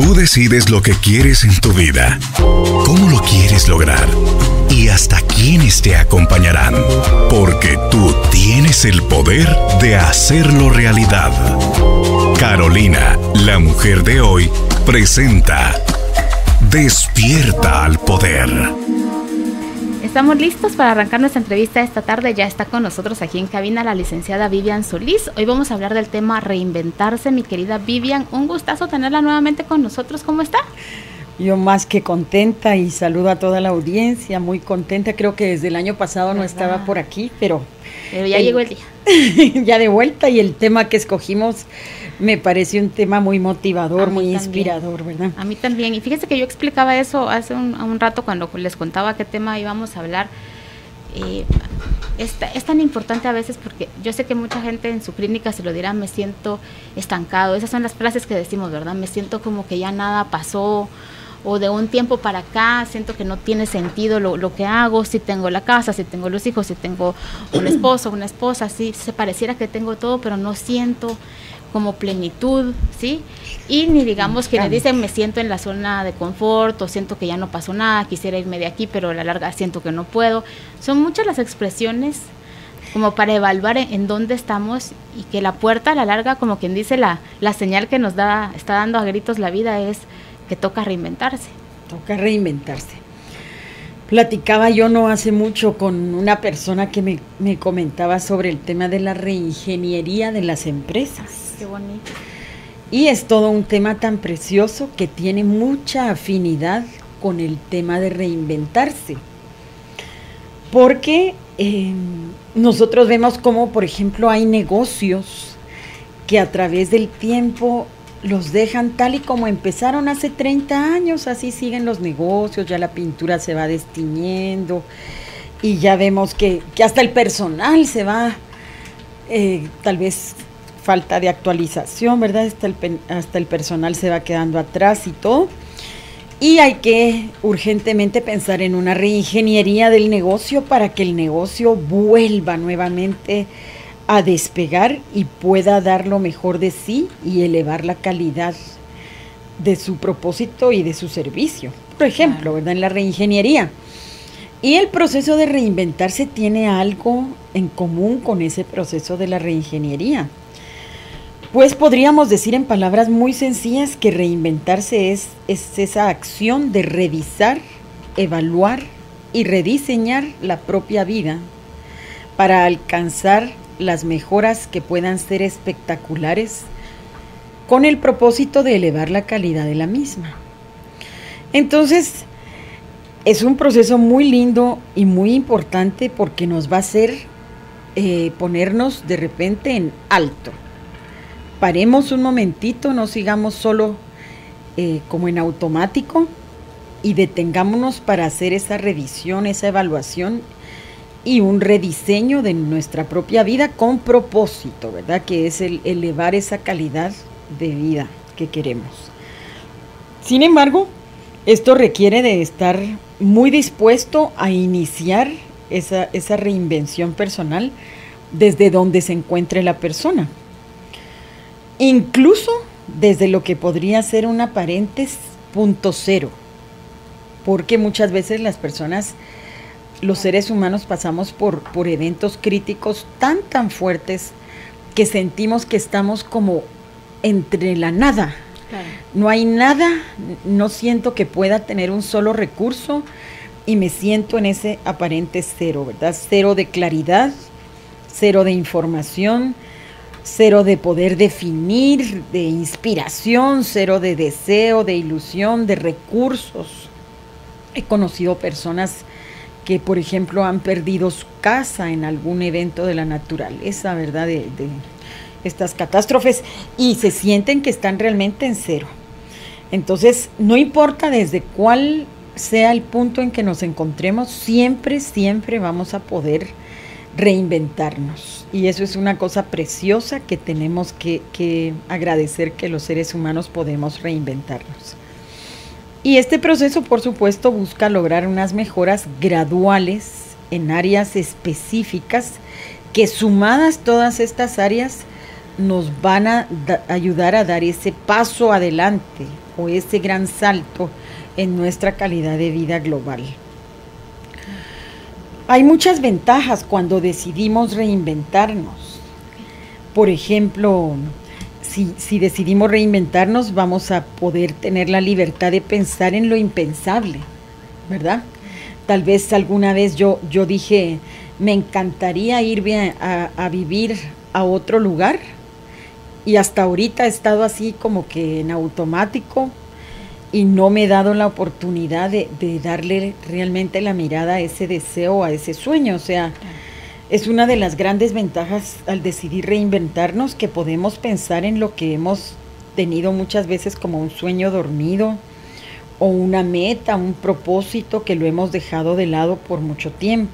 Tú decides lo que quieres en tu vida, cómo lo quieres lograr y hasta quiénes te acompañarán, porque tú tienes el poder de hacerlo realidad. Carolina, la mujer de hoy, presenta Despierta al Poder. Estamos listos para arrancar nuestra entrevista esta tarde. Ya está con nosotros aquí en cabina la licenciada Vivian Solís. Hoy vamos a hablar del tema reinventarse. Mi querida Vivian, un gustazo tenerla nuevamente con nosotros. ¿Cómo está? Yo más que contenta y saludo a toda la audiencia, muy contenta. Creo que desde el año pasado no estaba por aquí, pero ya llegó el día. Ya de vuelta, y el tema que escogimos me pareció un tema muy motivador, muy inspirador, ¿verdad? A mí también, y fíjese que yo explicaba eso hace un rato cuando les contaba qué tema íbamos a hablar. Es tan importante a veces porque yo sé que mucha gente en su clínica se lo dirá: me siento estancado. Esas son las frases que decimos, ¿verdad? Me siento como que ya nada pasó, o de un tiempo para acá siento que no tiene sentido lo que hago, si tengo la casa, si tengo los hijos, si tengo un esposo, una esposa, sí, se pareciera que tengo todo, pero no siento como plenitud, ¿sí? Y ni digamos quienes dicen me siento en la zona de confort, o siento que ya no pasó nada, quisiera irme de aquí, pero a la larga siento que no puedo. Son muchas las expresiones como para evaluar en dónde estamos, y que la puerta a la larga, como quien dice, la señal que nos está dando a gritos la vida es que toca reinventarse. Toca reinventarse. Platicaba yo no hace mucho con una persona que me comentaba sobre el tema de la reingeniería de las empresas. Qué bonito. Y es todo un tema tan precioso que tiene mucha afinidad con el tema de reinventarse. Porque nosotros vemos cómo, por ejemplo, hay negocios que a través del tiempo los dejan tal y como empezaron hace 30 años, así siguen los negocios, ya la pintura se va destiñendo, y ya vemos que hasta el personal se va, tal vez falta de actualización, ¿verdad? Hasta el personal se va quedando atrás y todo, y hay que urgentemente pensar en una reingeniería del negocio para que el negocio vuelva nuevamente a despegar y pueda dar lo mejor de sí y elevar la calidad de su propósito y de su servicio, por ejemplo, ¿verdad? En la reingeniería. Y el proceso de reinventarse tiene algo en común con ese proceso de la reingeniería. Pues podríamos decir en palabras muy sencillas que reinventarse es esa acción de revisar, evaluar y rediseñar la propia vida para alcanzar las mejoras que puedan ser espectaculares, con el propósito de elevar la calidad de la misma. Entonces, es un proceso muy lindo y muy importante, porque nos va a hacer ponernos de repente en alto. Paremos un momentito, no sigamos solo como en automático, y detengámonos para hacer esa revisión, esa evaluación y un rediseño de nuestra propia vida con propósito, ¿verdad? Que es el elevar esa calidad de vida que queremos. Sin embargo, esto requiere de estar muy dispuesto a iniciar esa reinvención personal desde donde se encuentre la persona. Incluso desde lo que podría ser un aparente punto cero, porque muchas veces las personas, los seres humanos, pasamos por eventos críticos tan fuertes que sentimos que estamos como entre la nada. Claro. No hay nada, no siento que pueda tener un solo recurso, y me siento en ese aparente cero, ¿verdad? Cero de claridad, cero de información, cero de poder definir, de inspiración, cero de deseo, de ilusión, de recursos. He conocido personas que, por ejemplo, han perdido su casa en algún evento de la naturaleza, ¿verdad? De estas catástrofes, y se sienten que están realmente en cero. Entonces, no importa desde cuál sea el punto en que nos encontremos, siempre vamos a poder reinventarnos. Y eso es una cosa preciosa que tenemos que agradecer, que los seres humanos podemos reinventarnos. Y este proceso, por supuesto, busca lograr unas mejoras graduales en áreas específicas, que sumadas todas estas áreas nos van a ayudar a dar ese paso adelante o ese gran salto en nuestra calidad de vida global. Hay muchas ventajas cuando decidimos reinventarnos. Por ejemplo, si decidimos reinventarnos, vamos a poder tener la libertad de pensar en lo impensable, ¿verdad? Tal vez alguna vez yo dije, me encantaría irme a vivir a otro lugar, y hasta ahorita he estado así como que en automático y no me he dado la oportunidad de darle realmente la mirada a ese deseo, a ese sueño. O sea, es una de las grandes ventajas al decidir reinventarnos, que podemos pensar en lo que hemos tenido muchas veces como un sueño dormido o una meta, un propósito que lo hemos dejado de lado por mucho tiempo.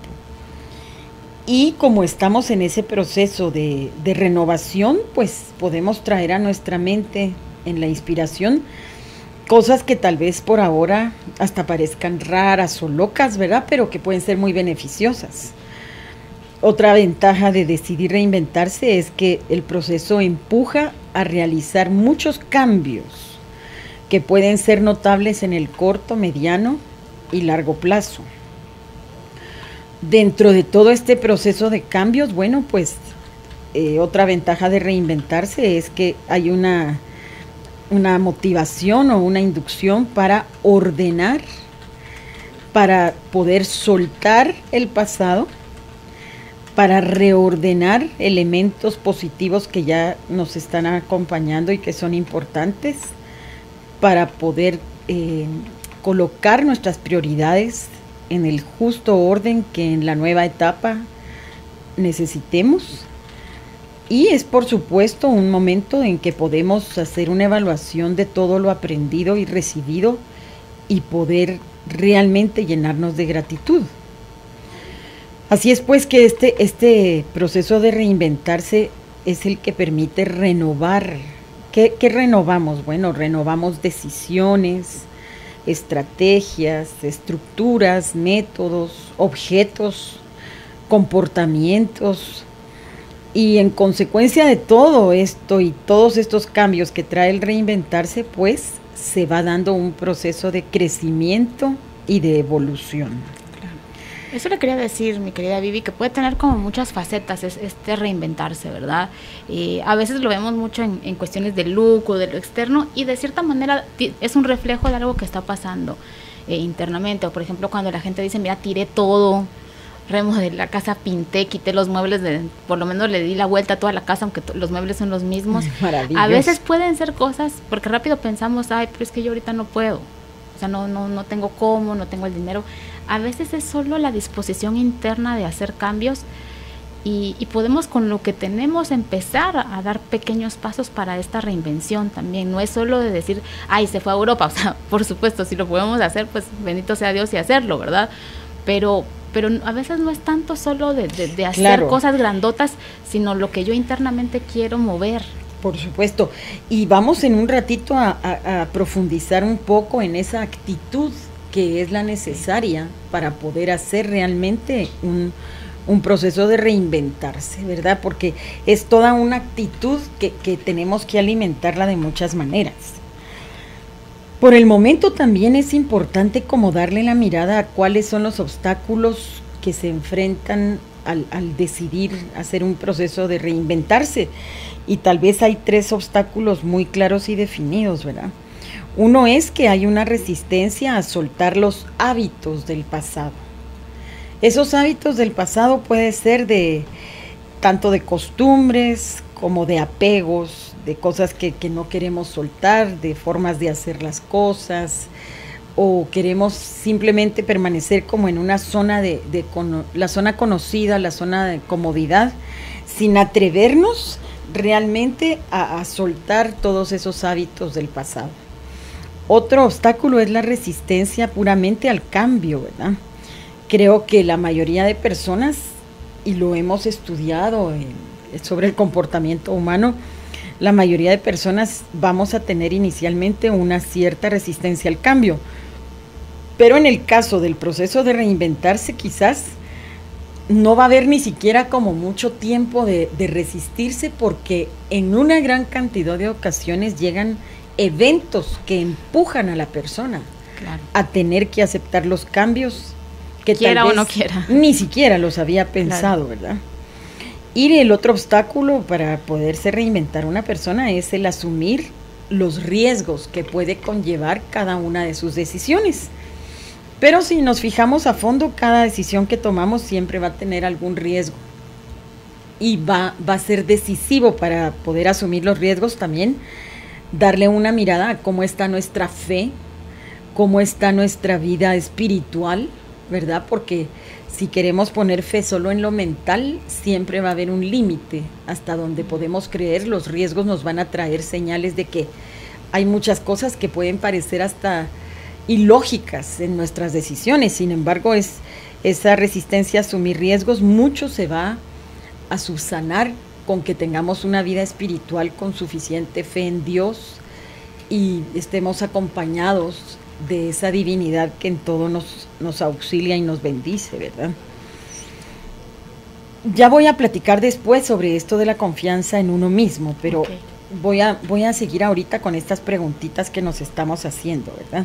Y como estamos en ese proceso de renovación, pues podemos traer a nuestra mente en la inspiración cosas que tal vez por ahora hasta parezcan raras o locas, ¿verdad? Pero que pueden ser muy beneficiosas. Otra ventaja de decidir reinventarse es que el proceso empuja a realizar muchos cambios que pueden ser notables en el corto, mediano y largo plazo. Dentro de todo este proceso de cambios, bueno, pues otra ventaja de reinventarse es que hay una motivación o una inducción para ordenar, para poder soltar el pasado, para reordenar elementos positivos que ya nos están acompañando y que son importantes, para poder colocar nuestras prioridades en el justo orden que en la nueva etapa necesitemos. Y es por supuesto un momento en que podemos hacer una evaluación de todo lo aprendido y recibido y poder realmente llenarnos de gratitud. Así es pues que este proceso de reinventarse es el que permite renovar. ¿Qué renovamos? Bueno, renovamos decisiones, estrategias, estructuras, métodos, objetos, comportamientos, y en consecuencia de todo esto y todos estos cambios que trae el reinventarse, pues se va dando un proceso de crecimiento y de evolución. Eso le quería decir, mi querida Vivi, que puede tener como muchas facetas este reinventarse, ¿verdad? A veces lo vemos mucho en cuestiones de look o de lo externo, y de cierta manera es un reflejo de algo que está pasando internamente. O por ejemplo, cuando la gente dice, mira, tiré todo, remodelé la casa, pinté, quité los muebles, por lo menos le di la vuelta a toda la casa, aunque los muebles son los mismos. A veces pueden ser cosas, porque rápido pensamos, ay, pero es que yo ahorita no puedo. O sea, no tengo cómo, no tengo el dinero. A veces es solo la disposición interna de hacer cambios, y podemos con lo que tenemos empezar a dar pequeños pasos para esta reinvención también. No es solo de decir, ay, se fue a Europa. O sea, por supuesto, si lo podemos hacer, pues bendito sea Dios y hacerlo, ¿verdad? Pero a veces no es tanto solo de hacer claro, cosas grandotas, sino lo que yo internamente quiero mover. Por supuesto, y vamos en un ratito a profundizar un poco en esa actitud que es la necesaria para poder hacer realmente un proceso de reinventarse, ¿verdad? Porque es toda una actitud que tenemos que alimentarla de muchas maneras. Por el momento también es importante como darle la mirada a cuáles son los obstáculos que se enfrentan al decidir hacer un proceso de reinventarse. Y tal vez hay 3 obstáculos muy claros y definidos, ¿verdad? Uno es que hay una resistencia a soltar los hábitos del pasado. Esos hábitos del pasado pueden ser tanto de costumbres como de apegos, de cosas que no queremos soltar, de formas de hacer las cosas, o queremos simplemente permanecer como en una zona la zona conocida, la zona de comodidad, sin atrevernos realmente a soltar todos esos hábitos del pasado. Otro obstáculo es la resistencia puramente al cambio, ¿verdad? Creo que la mayoría de personas, y lo hemos estudiado sobre el comportamiento humano, la mayoría de personas vamos a tener inicialmente una cierta resistencia al cambio. Pero en el caso del proceso de reinventarse, quizás no va a haber ni siquiera como mucho tiempo de resistirse, porque en una gran cantidad de ocasiones llegan eventos que empujan a la persona a tener que aceptar los cambios que quiera tal vez o no quiera, ni siquiera los había pensado, ¿verdad? Y el otro obstáculo para poderse reinventar una persona es el asumir los riesgos que puede conllevar cada una de sus decisiones. Pero si nos fijamos a fondo, cada decisión que tomamos siempre va a tener algún riesgo. Y va a ser decisivo para poder asumir los riesgos también, darle una mirada a cómo está nuestra fe, cómo está nuestra vida espiritual, ¿verdad? Porque si queremos poner fe solo en lo mental, siempre va a haber un límite hasta donde podemos creer. Los riesgos nos van a traer señales de que hay muchas cosas que pueden parecer hasta ilógicas en nuestras decisiones. Sin embargo, esa resistencia a asumir riesgos mucho se va a subsanar con que tengamos una vida espiritual con suficiente fe en Dios y estemos acompañados de esa divinidad que en todo nos auxilia y nos bendice, ¿verdad? Ya voy a platicar después sobre esto de la confianza en uno mismo, pero voy a seguir ahorita con estas preguntitas que nos estamos haciendo, ¿verdad?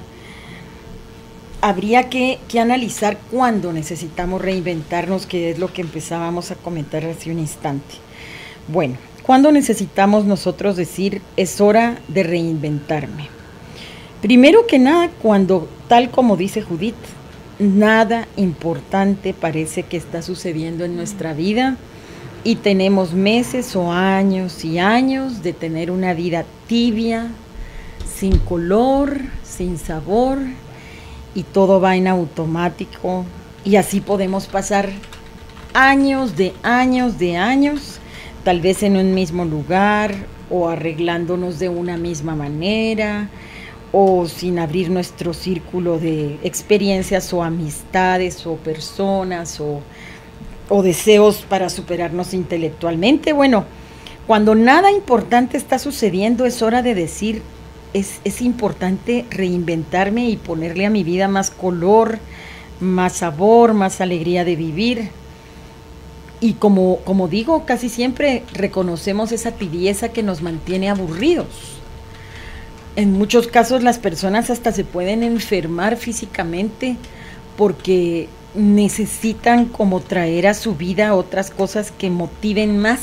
Habría que analizar cuándo necesitamos reinventarnos, que es lo que empezábamos a comentar hace un instante. Bueno, ¿cuándo necesitamos nosotros decir es hora de reinventarme? Primero que nada, cuando, tal como dice Judith, nada importante parece que está sucediendo en nuestra vida y tenemos meses o años y años de tener una vida tibia, sin color, sin sabor, y todo va en automático, y así podemos pasar años de años, tal vez en un mismo lugar, o arreglándonos de una misma manera, o sin abrir nuestro círculo de experiencias o amistades o personas o deseos para superarnos intelectualmente. Bueno, cuando nada importante está sucediendo, es hora de decir, es importante reinventarme y ponerle a mi vida más color, más sabor, más alegría de vivir. Y como digo, casi siempre reconocemos esa tibieza que nos mantiene aburridos. En muchos casos las personas hasta se pueden enfermar físicamente porque necesitan como traer a su vida otras cosas que motiven más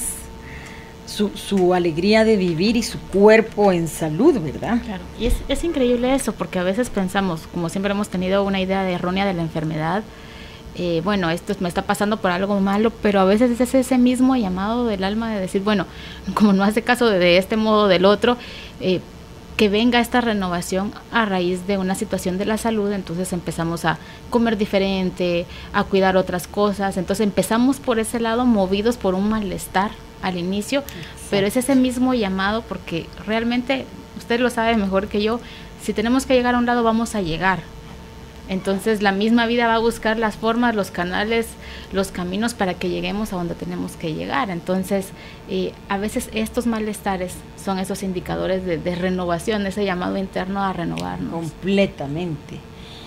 su alegría de vivir y su cuerpo en salud, ¿verdad? Claro, y es increíble eso, porque a veces pensamos, como siempre hemos tenido una idea errónea de la enfermedad, bueno, esto me está pasando por algo malo, pero a veces es ese mismo llamado del alma de decir, bueno, como no hace caso de este modo o del otro, que venga esta renovación a raíz de una situación de la salud. Entonces empezamos a comer diferente, a cuidar otras cosas, entonces empezamos por ese lado movidos por un malestar al inicio. Exacto. Pero es ese mismo llamado, porque realmente, usted lo sabe mejor que yo, si tenemos que llegar a un lado vamos a llegar. Entonces la misma vida va a buscar las formas, los canales, los caminos para que lleguemos a donde tenemos que llegar. Entonces a veces estos malestares son esos indicadores de renovación, ese llamado interno a renovarnos. Completamente.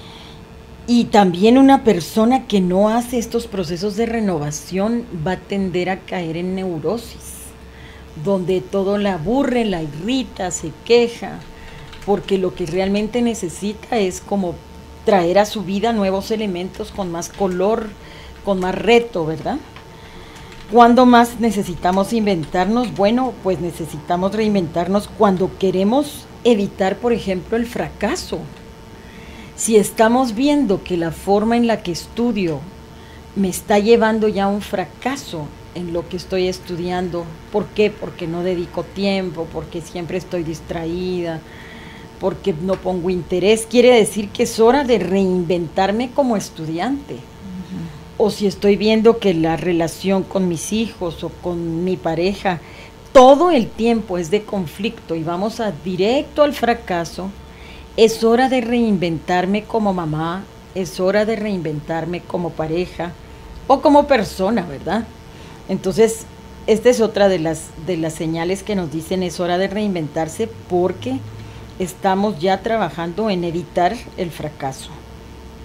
Y también una persona que no hace estos procesos de renovación va a tender a caer en neurosis, donde todo la aburre, la irrita, se queja, porque lo que realmente necesita es como traer a su vida nuevos elementos con más color, con más reto, ¿verdad? ¿Cuándo más necesitamos inventarnos? Bueno, pues necesitamos reinventarnos cuando queremos evitar, por ejemplo, el fracaso. Si estamos viendo que la forma en la que estudio me está llevando ya a un fracaso en lo que estoy estudiando, ¿por qué? Porque no dedico tiempo, porque siempre estoy distraída, porque no pongo interés, quiere decir que es hora de reinventarme como estudiante. O si estoy viendo que la relación con mis hijos o con mi pareja todo el tiempo es de conflicto y vamos directo al fracaso, es hora de reinventarme como mamá, es hora de reinventarme como pareja o como persona, ¿verdad? Entonces, esta es otra de las señales que nos dicen es hora de reinventarse, porque estamos ya trabajando en evitar el fracaso.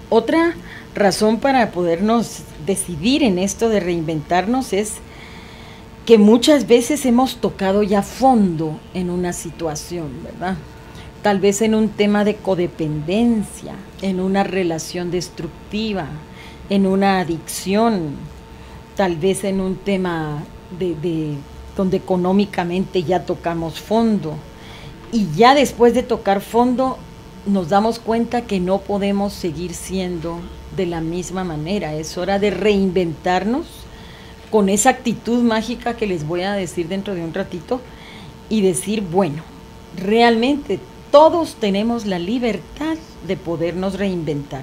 Otra razón para podernos decidir en esto de reinventarnos es que muchas veces hemos tocado ya fondo en una situación, ¿verdad? Tal vez en un tema de codependencia, en una relación destructiva, en una adicción, tal vez en un tema de donde económicamente ya tocamos fondo. Y ya después de tocar fondo nos damos cuenta que no podemos seguir siendo de la misma manera. Es hora de reinventarnos con esa actitud mágica que les voy a decir dentro de un ratito y decir, bueno, realmente todos tenemos la libertad de podernos reinventar.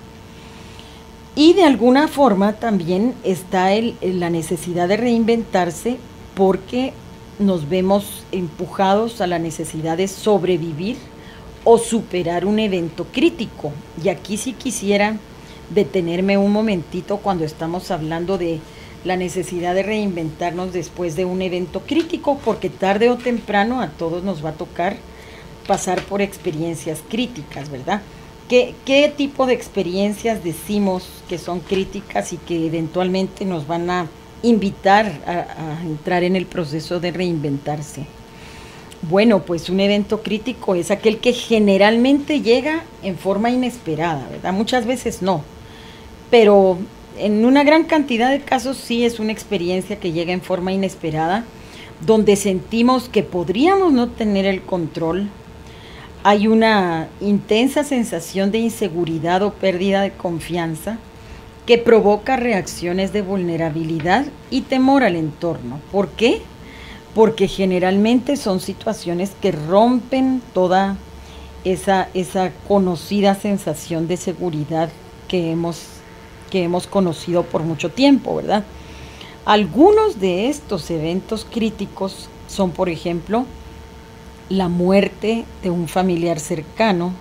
Y de alguna forma también está la necesidad de reinventarse porque nos vemos empujados a la necesidad de sobrevivir o superar un evento crítico. Y aquí sí quisiera detenerme un momentito cuando estamos hablando de la necesidad de reinventarnos después de un evento crítico, porque tarde o temprano a todos nos va a tocar pasar por experiencias críticas, ¿verdad? ¿Qué tipo de experiencias decimos que son críticas y que eventualmente nos van a invitar a entrar en el proceso de reinventarse? Bueno, pues un evento crítico es aquel que generalmente llega en forma inesperada, ¿verdad? Muchas veces no, pero en una gran cantidad de casos sí es una experiencia que llega en forma inesperada, donde sentimos que podríamos no tener el control. Hay una intensa sensación de inseguridad o pérdida de confianza que provoca reacciones de vulnerabilidad y temor al entorno. ¿Por qué? Porque generalmente son situaciones que rompen toda esa conocida sensación de seguridad que hemos conocido por mucho tiempo, ¿verdad? Algunos de estos eventos críticos son, por ejemplo, la muerte de un familiar cercano.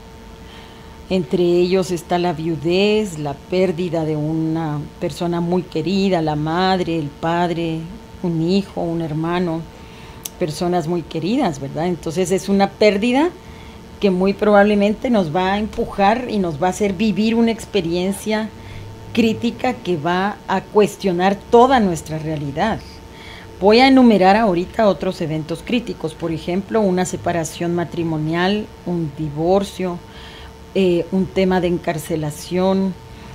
Entre ellos está la viudez, la pérdida de una persona muy querida, la madre, el padre, un hijo, un hermano, personas muy queridas, ¿verdad? Entonces es una pérdida que muy probablemente nos va a empujar y nos va a hacer vivir una experiencia crítica que va a cuestionar toda nuestra realidad. Voy a enumerar ahorita otros eventos críticos, por ejemplo, una separación matrimonial, un divorcio, un tema de encarcelación,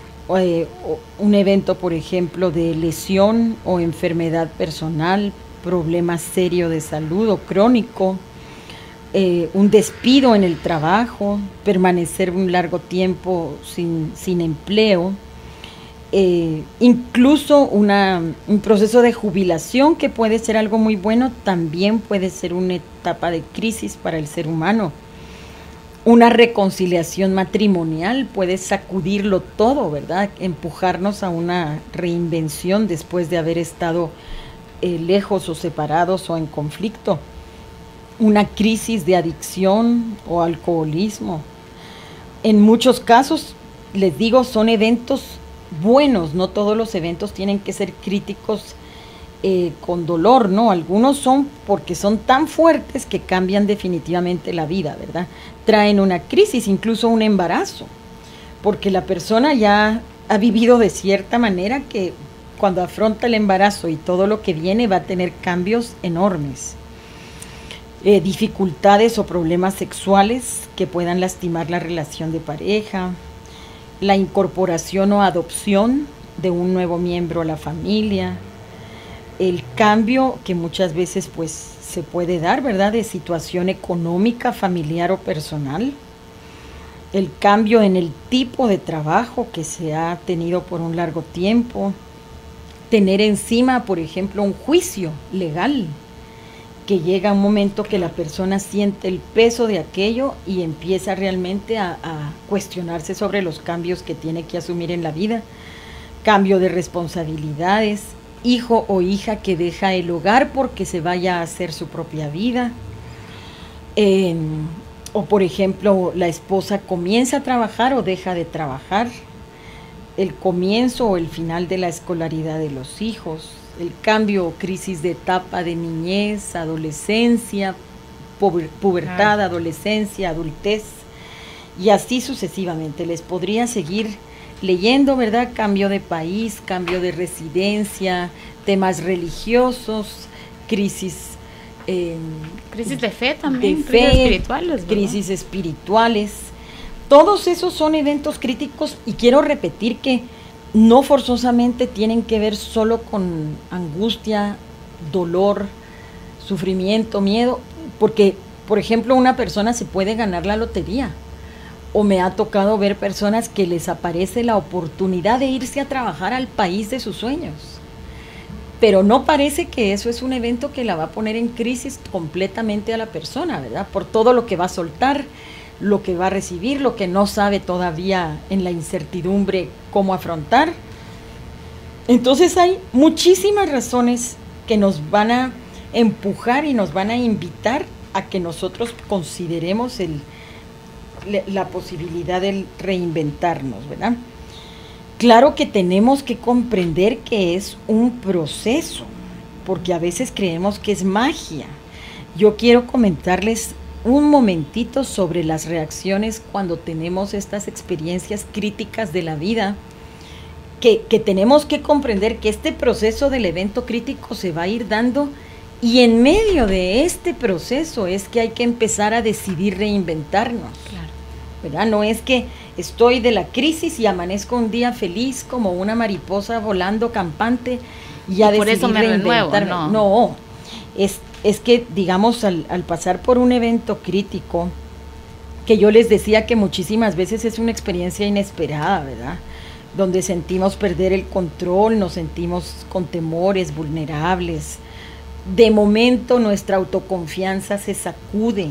un evento, por ejemplo, de lesión o enfermedad personal, problema serio de salud o crónico, un despido en el trabajo, permanecer un largo tiempo sin empleo, incluso un proceso de jubilación que puede ser algo muy bueno, también puede ser una etapa de crisis para el ser humano. Una reconciliación matrimonial puede sacudirlo todo, ¿verdad? Empujarnos a una reinvención después de haber estado lejos o separados o en conflicto. Una crisis de adicción o alcoholismo. En muchos casos, les digo, son eventos buenos, no todos los eventos tienen que ser críticos con dolor, ¿no? Algunos son porque son tan fuertes que cambian definitivamente la vida, ¿verdad? Traen una crisis, incluso un embarazo, porque la persona ya ha vivido de cierta manera que cuando afronta el embarazo y todo lo que viene va a tener cambios enormes. Dificultades o problemas sexuales que puedan lastimar la relación de pareja, la incorporación o adopción de un nuevo miembro a la familia, el cambio que muchas veces pues se puede dar, ¿verdad?, de situación económica, familiar o personal, el cambio en el tipo de trabajo que se ha tenido por un largo tiempo, tener encima, por ejemplo, un juicio legal, que llega un momento que la persona siente el peso de aquello y empieza realmente a cuestionarse sobre los cambios que tiene que asumir en la vida, cambio de responsabilidades, hijo o hija que deja el hogar porque se vaya a hacer su propia vida, o por ejemplo la esposa comienza a trabajar o deja de trabajar, el comienzo o el final de la escolaridad de los hijos, el cambio o crisis de etapa de niñez, adolescencia, pubertad, adolescencia, adultez, y así sucesivamente. Les podría seguir leyendo, ¿verdad? Cambio de país, cambio de residencia, temas religiosos, crisis crisis de fe también, crisis espirituales, ¿verdad? Crisis espirituales. Todos esos son eventos críticos y quiero repetir que no forzosamente tienen que ver solo con angustia, dolor, sufrimiento, miedo, porque, por ejemplo, una persona se puede ganar la lotería, o me ha tocado ver personas que les aparece la oportunidad de irse a trabajar al país de sus sueños, pero no parece que eso es un evento que la va a poner en crisis completamente a la persona, ¿verdad? Por todo lo que va a soltar, lo que va a recibir, lo que no sabe todavía en la incertidumbre cómo afrontar. Entonces hay muchísimas razones que nos van a empujar y nos van a invitar a que nosotros consideremos la posibilidad de reinventarnos, ¿verdad? Claro que tenemos que comprender que es un proceso, porque a veces creemos que es magia. Yo quiero comentarles un momentito sobre las reacciones cuando tenemos estas experiencias críticas de la vida, que tenemos que comprender que este proceso del evento crítico se va a ir dando, y en medio de este proceso es que hay que empezar a decidir reinventarnos. Claro. ¿Verdad? No es que estoy de la crisis y amanezco un día feliz como una mariposa volando campante y ya por eso me renuevo, no, es que, digamos, al pasar por un evento crítico, que yo les decía que muchísimas veces es una experiencia inesperada, ¿verdad? Donde sentimos perder el control, nos sentimos con temores, vulnerables. De momento nuestra autoconfianza se sacude.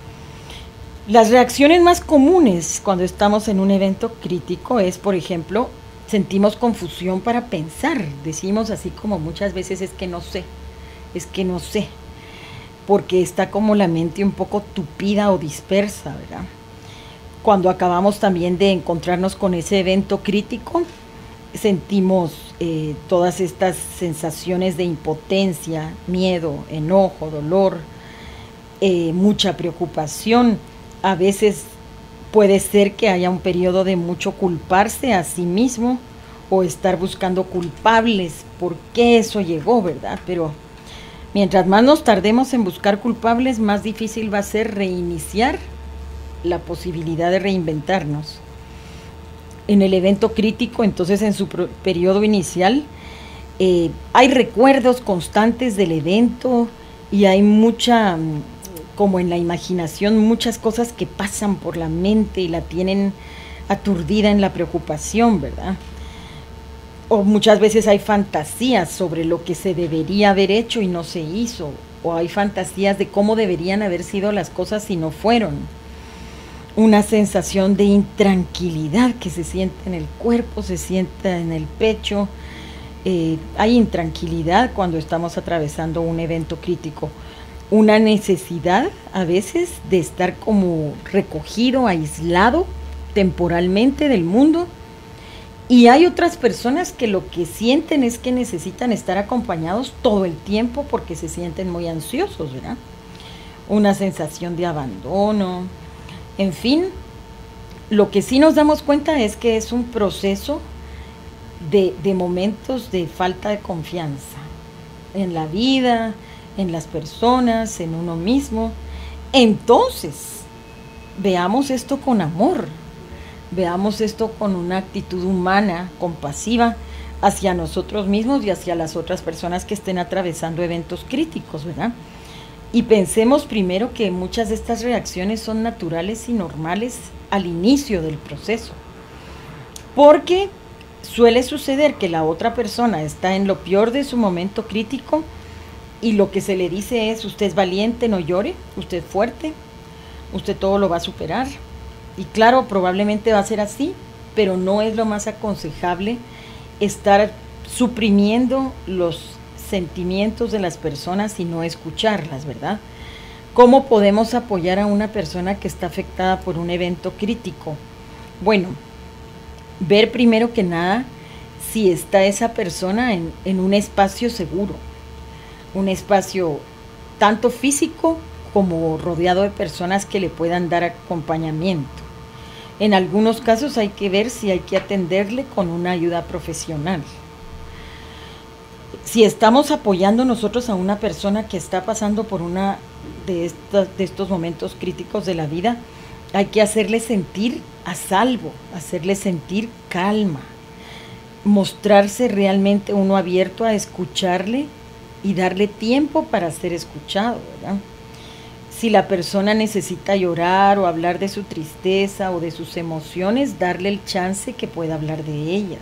Las reacciones más comunes cuando estamos en un evento crítico es, por ejemplo, sentimos confusión para pensar. Decimos así como muchas veces es que no sé, porque está como la mente un poco tupida o dispersa, ¿verdad? Cuando acabamos también de encontrarnos con ese evento crítico, sentimos todas estas sensaciones de impotencia, miedo, enojo, dolor, mucha preocupación. A veces puede ser que haya un periodo de mucho culparse a sí mismo o estar buscando culpables, por qué eso llegó, ¿verdad? Pero mientras más nos tardemos en buscar culpables, más difícil va a ser reiniciar la posibilidad de reinventarnos. En el evento crítico, entonces, en su periodo inicial, hay recuerdos constantes del evento y hay mucha, como en la imaginación, muchas cosas que pasan por la mente y la tienen aturdida en la preocupación, ¿verdad? O muchas veces hay fantasías sobre lo que se debería haber hecho y no se hizo, o hay fantasías de cómo deberían haber sido las cosas si no fueron. Una sensación de intranquilidad que se siente en el cuerpo, se siente en el pecho. Hay intranquilidad cuando estamos atravesando un evento crítico. Una necesidad a veces de estar como recogido, aislado temporalmente del mundo. Y hay otras personas que lo que sienten es que necesitan estar acompañados todo el tiempo porque se sienten muy ansiosos, ¿verdad? Una sensación de abandono. En fin, lo que sí nos damos cuenta es que es un proceso de momentos de falta de confianza en la vida, en las personas, en uno mismo. Entonces, veamos esto con amor, veamos esto con una actitud humana, compasiva, hacia nosotros mismos y hacia las otras personas que estén atravesando eventos críticos, ¿verdad? Y pensemos primero que muchas de estas reacciones son naturales y normales al inicio del proceso, porque suele suceder que la otra persona está en lo peor de su momento crítico y lo que se le dice es: usted es valiente, no llore, usted es fuerte, usted todo lo va a superar. Y claro, probablemente va a ser así, pero no es lo más aconsejable estar suprimiendo los sentimientos de las personas y no escucharlas, ¿verdad? ¿Cómo podemos apoyar a una persona que está afectada por un evento crítico? Bueno, ver primero que nada si está esa persona en un espacio seguro, un espacio tanto físico como rodeado de personas que le puedan dar acompañamiento. En algunos casos hay que ver si hay que atenderle con una ayuda profesional. Si estamos apoyando nosotros a una persona que está pasando por una de estos momentos críticos de la vida, hay que hacerle sentir a salvo, hacerle sentir calma, mostrarse realmente uno abierto a escucharle y darle tiempo para ser escuchado, ¿verdad? Si la persona necesita llorar o hablar de su tristeza o de sus emociones, darle el chance que pueda hablar de ellas.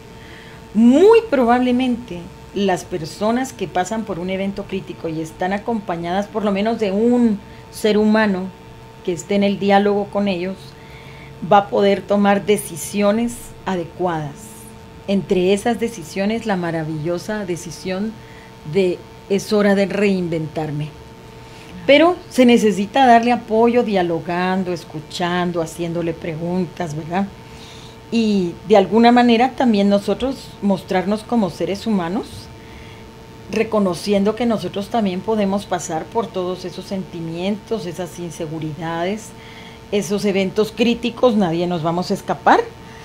Muy probablemente las personas que pasan por un evento crítico y están acompañadas por lo menos de un ser humano que esté en el diálogo con ellos, va a poder tomar decisiones adecuadas. Entre esas decisiones, la maravillosa decisión de es hora de reinventarme. Pero se necesita darle apoyo dialogando, escuchando, haciéndole preguntas, ¿verdad? Y de alguna manera también nosotros mostrarnos como seres humanos, reconociendo que nosotros también podemos pasar por todos esos sentimientos, esas inseguridades, esos eventos críticos, nadie nos vamos a escapar.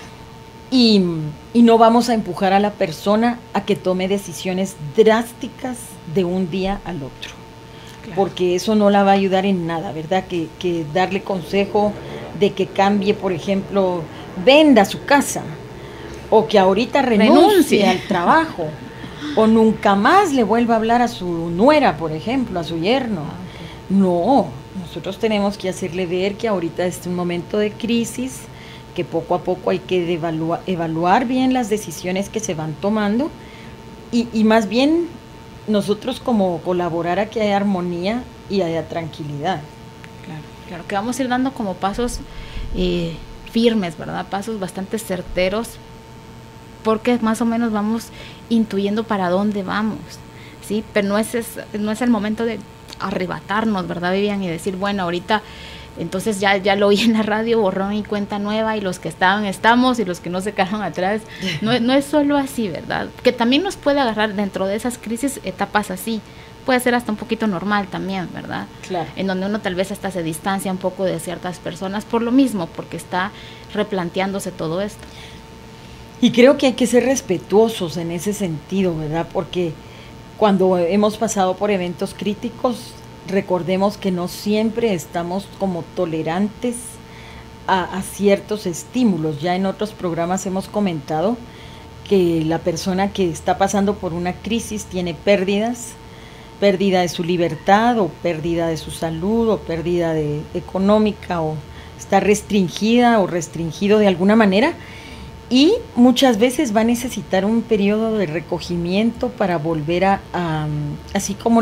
Y no vamos a empujar a la persona a que tome decisiones drásticas de un día al otro. Claro. Porque eso no la va a ayudar en nada, ¿verdad? Que darle consejo de que cambie, por ejemplo, venda su casa, o que ahorita renuncie al trabajo, o nunca más le vuelva a hablar a su nuera, por ejemplo, a su yerno. Okay. No, nosotros tenemos que hacerle ver que ahorita es un momento de crisis, que poco a poco hay que evaluar bien las decisiones que se van tomando y más bien nosotros como colaborar a que haya armonía y haya tranquilidad. Claro, que vamos a ir dando como pasos firmes, ¿verdad? Pasos bastante certeros, porque más o menos vamos intuyendo para dónde vamos, ¿sí? Pero no es el momento de arrebatarnos, ¿verdad, Vivian? Y decir, bueno, ahorita entonces ya lo oí en la radio, borrón y cuenta nueva, y los que estaban estamos y los que no se quedaron atrás. No es solo así, ¿verdad? Que también nos puede agarrar dentro de esas crisis etapas así. Puede ser hasta un poquito normal también, ¿verdad? Claro. En donde uno tal vez hasta se distancia un poco de ciertas personas por lo mismo, porque está replanteándose todo esto. Y creo que hay que ser respetuosos en ese sentido, ¿verdad? Porque cuando hemos pasado por eventos críticos, recordemos que no siempre estamos como tolerantes a ciertos estímulos. Ya en otros programas hemos comentado que la persona que está pasando por una crisis tiene pérdidas, pérdida de su libertad o pérdida de su salud o pérdida económica, o está restringida o restringido de alguna manera, y muchas veces va a necesitar un periodo de recogimiento para volver así como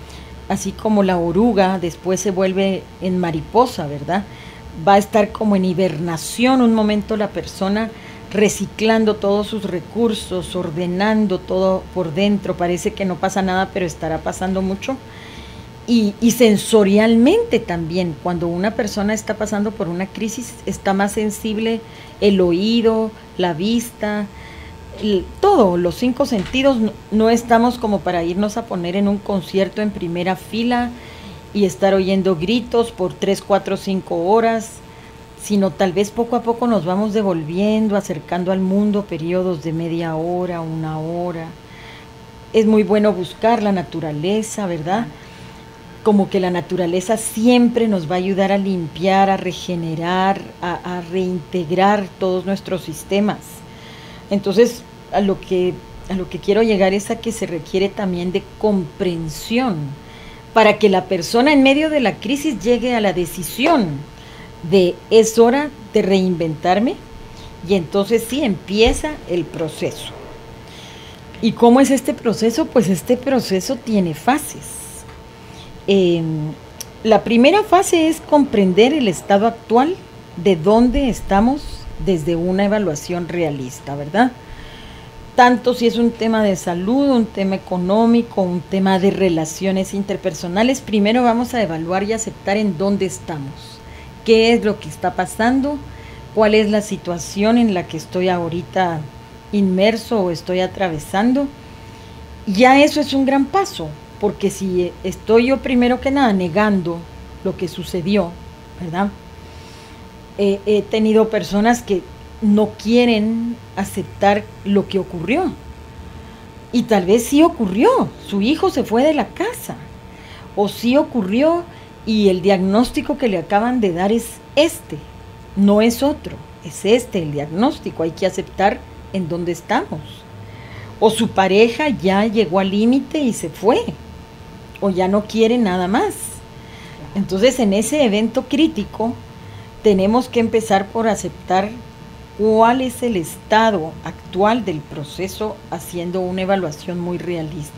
la oruga después se vuelve en mariposa, ¿verdad? Va a estar como en hibernación un momento la persona, reciclando todos sus recursos, ordenando todo por dentro. Parece que no pasa nada, pero estará pasando mucho. Y sensorialmente también, cuando una persona está pasando por una crisis, está más sensible el oído, la vista, todo, los 5 sentidos. No estamos como para irnos a poner en un concierto en primera fila y estar oyendo gritos por 3, 4, 5 horas, sino tal vez poco a poco nos vamos devolviendo, acercando al mundo periodos de media hora, 1 hora. Es muy bueno buscar la naturaleza, ¿verdad? Como que la naturaleza siempre nos va a ayudar a limpiar, a regenerar, a reintegrar todos nuestros sistemas. Entonces, a lo que quiero llegar es a que se requiere también de comprensión para que la persona en medio de la crisis llegue a la decisión de es hora de reinventarme, y entonces sí empieza el proceso. ¿Y cómo es este proceso? Pues este proceso tiene fases. La primera fase es comprender el estado actual, de dónde estamos desde una evaluación realista, ¿verdad? Tanto si es un tema de salud, un tema económico, un tema de relaciones interpersonales, primero vamos a evaluar y aceptar en dónde estamos, qué es lo que está pasando, cuál es la situación en la que estoy ahorita inmerso o estoy atravesando. Ya eso es un gran paso, porque si estoy yo primero que nada negando lo que sucedió, ¿verdad? He tenido personas que no quieren aceptar lo que ocurrió. Y tal vez sí ocurrió, su hijo se fue de la casa. O sí ocurrió y el diagnóstico que le acaban de dar es este, no es otro, es este el diagnóstico, hay que aceptar en dónde estamos. O su pareja ya llegó al límite y se fue, o ya no quiere nada más. Entonces, en ese evento crítico, tenemos que empezar por aceptar cuál es el estado actual del proceso, haciendo una evaluación muy realista.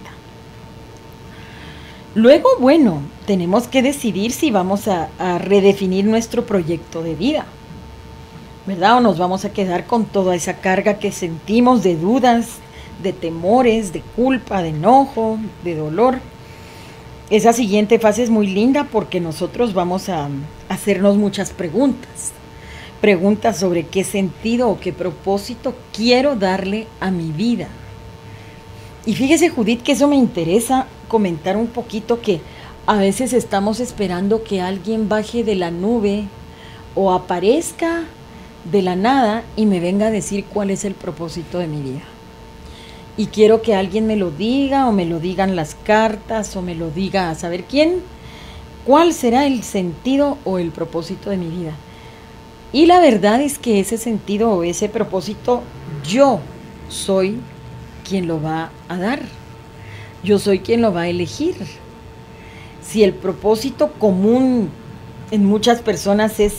Luego, bueno, tenemos que decidir si vamos a redefinir nuestro proyecto de vida, ¿verdad? O nos vamos a quedar con toda esa carga que sentimos de dudas, de temores, de culpa, de enojo, de dolor. Esa siguiente fase es muy linda porque nosotros vamos a hacernos muchas preguntas. Preguntas sobre qué sentido o qué propósito quiero darle a mi vida. Y fíjese, Judith, que eso me interesa comentar un poquito, que a veces estamos esperando que alguien baje de la nube o aparezca de la nada y me venga a decir cuál es el propósito de mi vida. Y quiero que alguien me lo diga, o me lo digan las cartas, o me lo diga a saber quién, cuál será el sentido o el propósito de mi vida. Y la verdad es que ese sentido o ese propósito, yo soy quien lo va a dar. Yo soy quien lo va a elegir. Si el propósito común en muchas personas es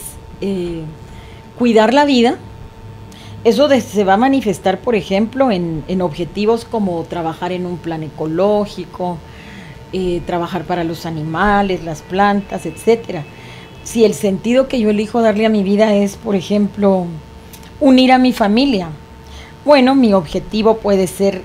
cuidar la vida, eso se va a manifestar, por ejemplo, en objetivos como trabajar en un plan ecológico, trabajar para los animales, las plantas, etcétera. Si el sentido que yo elijo darle a mi vida es, por ejemplo, unir a mi familia, bueno, mi objetivo puede ser,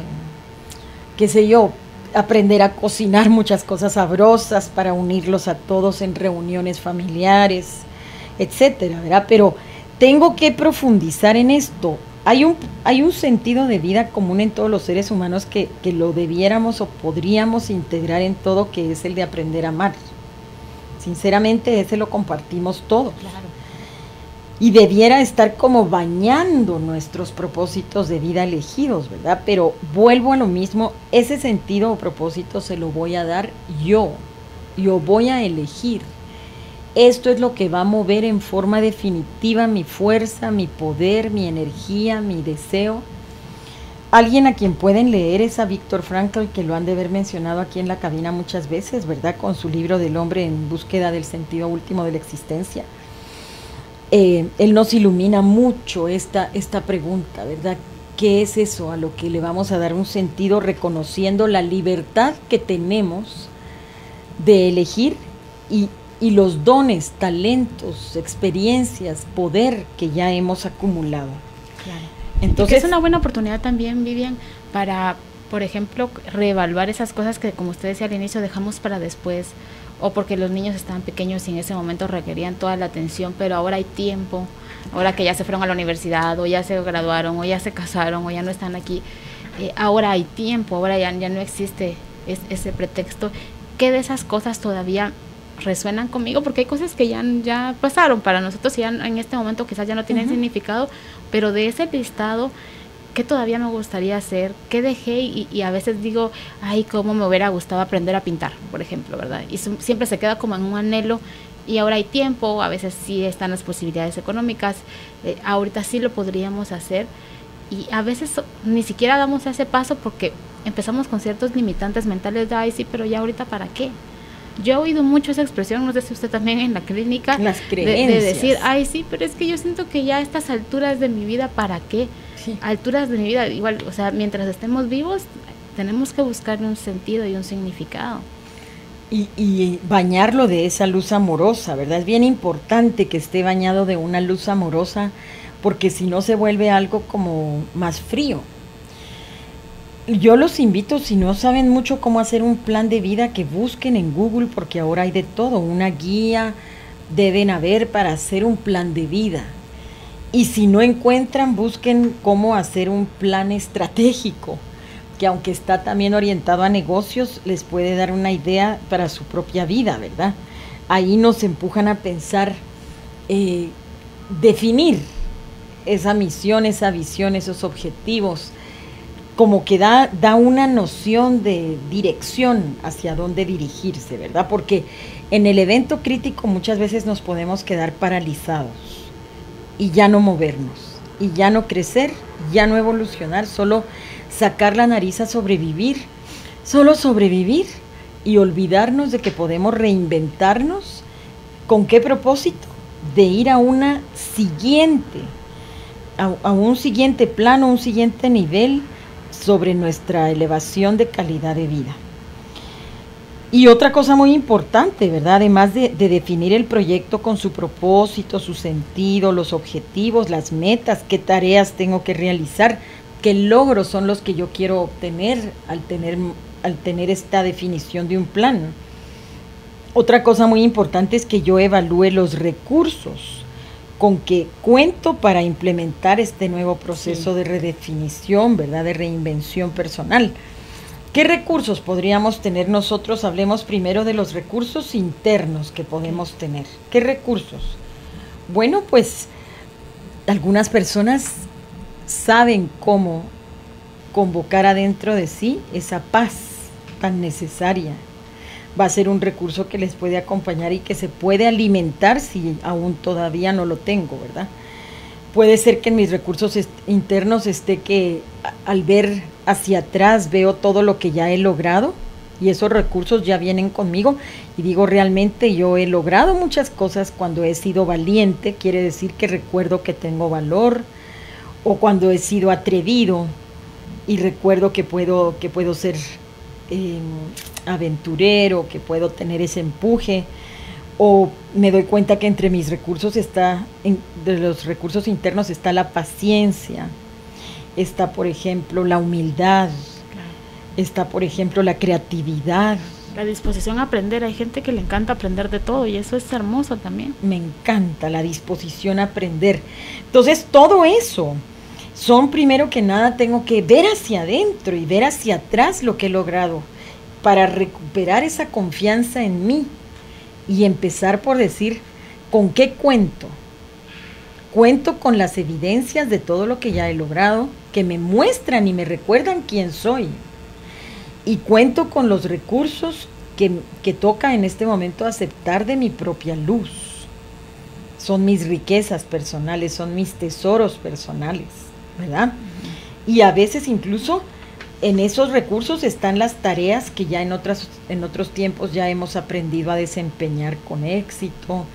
qué sé yo, aprender a cocinar muchas cosas sabrosas para unirlos a todos en reuniones familiares, etcétera, ¿verdad? Pero tengo que profundizar en esto. Hay un sentido de vida común en todos los seres humanos que lo debiéramos o podríamos integrar en todo, que es el de aprender a amar. Sinceramente, ese lo compartimos todos. Claro. Y debiera estar como bañando nuestros propósitos de vida elegidos, ¿verdad? Pero vuelvo a lo mismo, ese sentido o propósito se lo voy a dar yo. Yo voy a elegir. Esto es lo que va a mover en forma definitiva mi fuerza, mi poder, mi energía, mi deseo. Alguien a quien pueden leer es a Viktor Frankl, que lo han de haber mencionado aquí en la cabina muchas veces, ¿verdad? Con su libro del hombre en búsqueda del sentido último de la existencia. Él nos ilumina mucho esta pregunta, ¿verdad? ¿Qué es eso a lo que le vamos a dar un sentido, reconociendo la libertad que tenemos de elegir y los dones, talentos, experiencias, poder que ya hemos acumulado? Claro. Entonces, es una buena oportunidad también, Vivian, para, por ejemplo, reevaluar esas cosas que, como usted decía al inicio, dejamos para después, o porque los niños estaban pequeños y en ese momento requerían toda la atención, pero ahora hay tiempo, ahora que ya se fueron a la universidad, o ya se graduaron, o ya se casaron, o ya no están aquí, ahora hay tiempo, ahora ya no existe ese pretexto. ¿Qué de esas cosas todavía resuenan conmigo? Porque hay cosas que ya pasaron para nosotros y ya en este momento quizás ya no tienen significado, pero de ese listado, ¿qué todavía me gustaría hacer? ¿Qué dejé? Y a veces digo, ay, cómo me hubiera gustado aprender a pintar, por ejemplo, ¿verdad? Y siempre se queda como en un anhelo, y ahora hay tiempo, a veces sí están las posibilidades económicas, ahorita sí lo podríamos hacer, y a veces ni siquiera damos ese paso porque empezamos con ciertos limitantes mentales de, ay, sí, pero ya ahorita ¿para qué? Yo he oído mucho esa expresión, no sé si usted también en la clínica, las creencias, de decir, ay, sí, pero es que yo siento que ya a estas alturas de mi vida, ¿para qué? Sí. Alturas de mi vida, igual, o sea, mientras estemos vivos, tenemos que buscarle un sentido y un significado. Y bañarlo de esa luz amorosa, ¿verdad? Es bien importante que esté bañado de una luz amorosa, porque si no se vuelve algo como más frío. Yo los invito, si no saben mucho cómo hacer un plan de vida, que busquen en Google, porque ahora hay de todo, una guía deben haber para hacer un plan de vida. Y si no encuentran, busquen cómo hacer un plan estratégico, que aunque está también orientado a negocios, les puede dar una idea para su propia vida, ¿verdad? Ahí nos empujan a pensar definir esa misión, esa visión, esos objetivos, como que da una noción de dirección hacia dónde dirigirse, ¿verdad? Porque en el evento crítico muchas veces nos podemos quedar paralizados y ya no movernos, y ya no crecer, ya no evolucionar, solo sacar la nariz a sobrevivir, solo sobrevivir y olvidarnos de que podemos reinventarnos. ¿Con qué propósito? De ir a una siguiente, a un siguiente plano, un siguiente nivel sobre nuestra elevación de calidad de vida. Y otra cosa muy importante, ¿verdad? Además de definir el proyecto con su propósito, su sentido, los objetivos, las metas, qué tareas tengo que realizar, qué logros son los que yo quiero obtener al tener esta definición de un plan. Otra cosa muy importante es que yo evalúe los recursos con que cuento para implementar este nuevo proceso de redefinición, ¿verdad? De reinvención personal. ¿Qué recursos podríamos tener nosotros? Hablemos primero de los recursos internos que podemos tener. ¿Qué recursos? Bueno, pues algunas personas saben cómo convocar adentro de sí esa paz tan necesaria. Va a ser un recurso que les puede acompañar y que se puede alimentar si aún todavía no lo tengo, ¿verdad? Puede ser que en mis recursos internos esté que al ver hacia atrás veo todo lo que ya he logrado y esos recursos ya vienen conmigo y digo, realmente yo he logrado muchas cosas cuando he sido valiente, quiere decir que recuerdo que tengo valor, o cuando he sido atrevido y recuerdo que puedo ser aventurero, que puedo tener ese empuje, o me doy cuenta que entre mis recursos de los recursos internos está la paciencia, está por ejemplo la humildad, está por ejemplo la creatividad, la disposición a aprender. Hay gente que le encanta aprender de todo y eso es hermoso también. Me encanta la disposición a aprender. Entonces todo eso son, primero que nada, tengo que ver hacia adentro y ver hacia atrás lo que he logrado para recuperar esa confianza en mí y empezar por decir, ¿con qué cuento? Cuento con las evidencias de todo lo que ya he logrado, que me muestran y me recuerdan quién soy. Y cuento con los recursos que toca en este momento aceptar de mi propia luz. Son mis riquezas personales, son mis tesoros personales, ¿verdad? Y a veces incluso en esos recursos están las tareas que ya en otros tiempos ya hemos aprendido a desempeñar con éxito.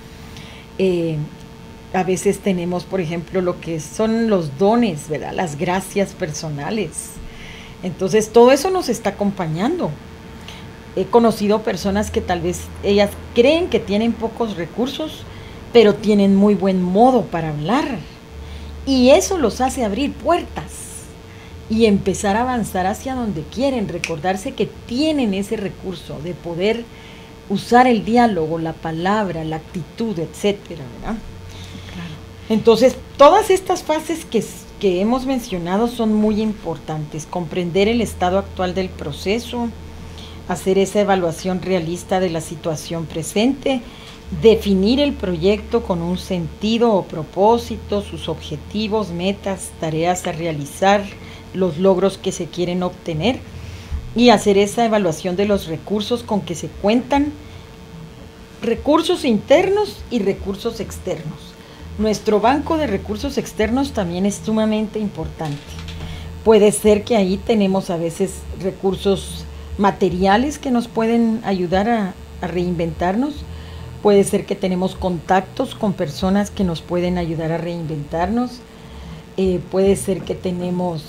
A veces tenemos, por ejemplo, lo que son los dones, ¿verdad? Las gracias personales. Entonces, todo eso nos está acompañando. He conocido personas que tal vez ellas creen que tienen pocos recursos, pero tienen muy buen modo para hablar. Y eso los hace abrir puertas y empezar a avanzar hacia donde quieren, recordarse que tienen ese recurso de poder usar el diálogo, la palabra, la actitud, etcétera, ¿verdad? Claro. Entonces, todas estas fases que hemos mencionado son muy importantes. Comprender el estado actual del proceso, hacer esa evaluación realista de la situación presente, definir el proyecto con un sentido o propósito, sus objetivos, metas, tareas a realizar, los logros que se quieren obtener y hacer esa evaluación de los recursos con que se cuentan, recursos internos y recursos externos. Nuestro banco de recursos externos también es sumamente importante. Puede ser que ahí tenemos a veces recursos materiales que nos pueden ayudar a reinventarnos. Puede ser que tenemos contactos con personas que nos pueden ayudar a reinventarnos. Puede ser que tenemos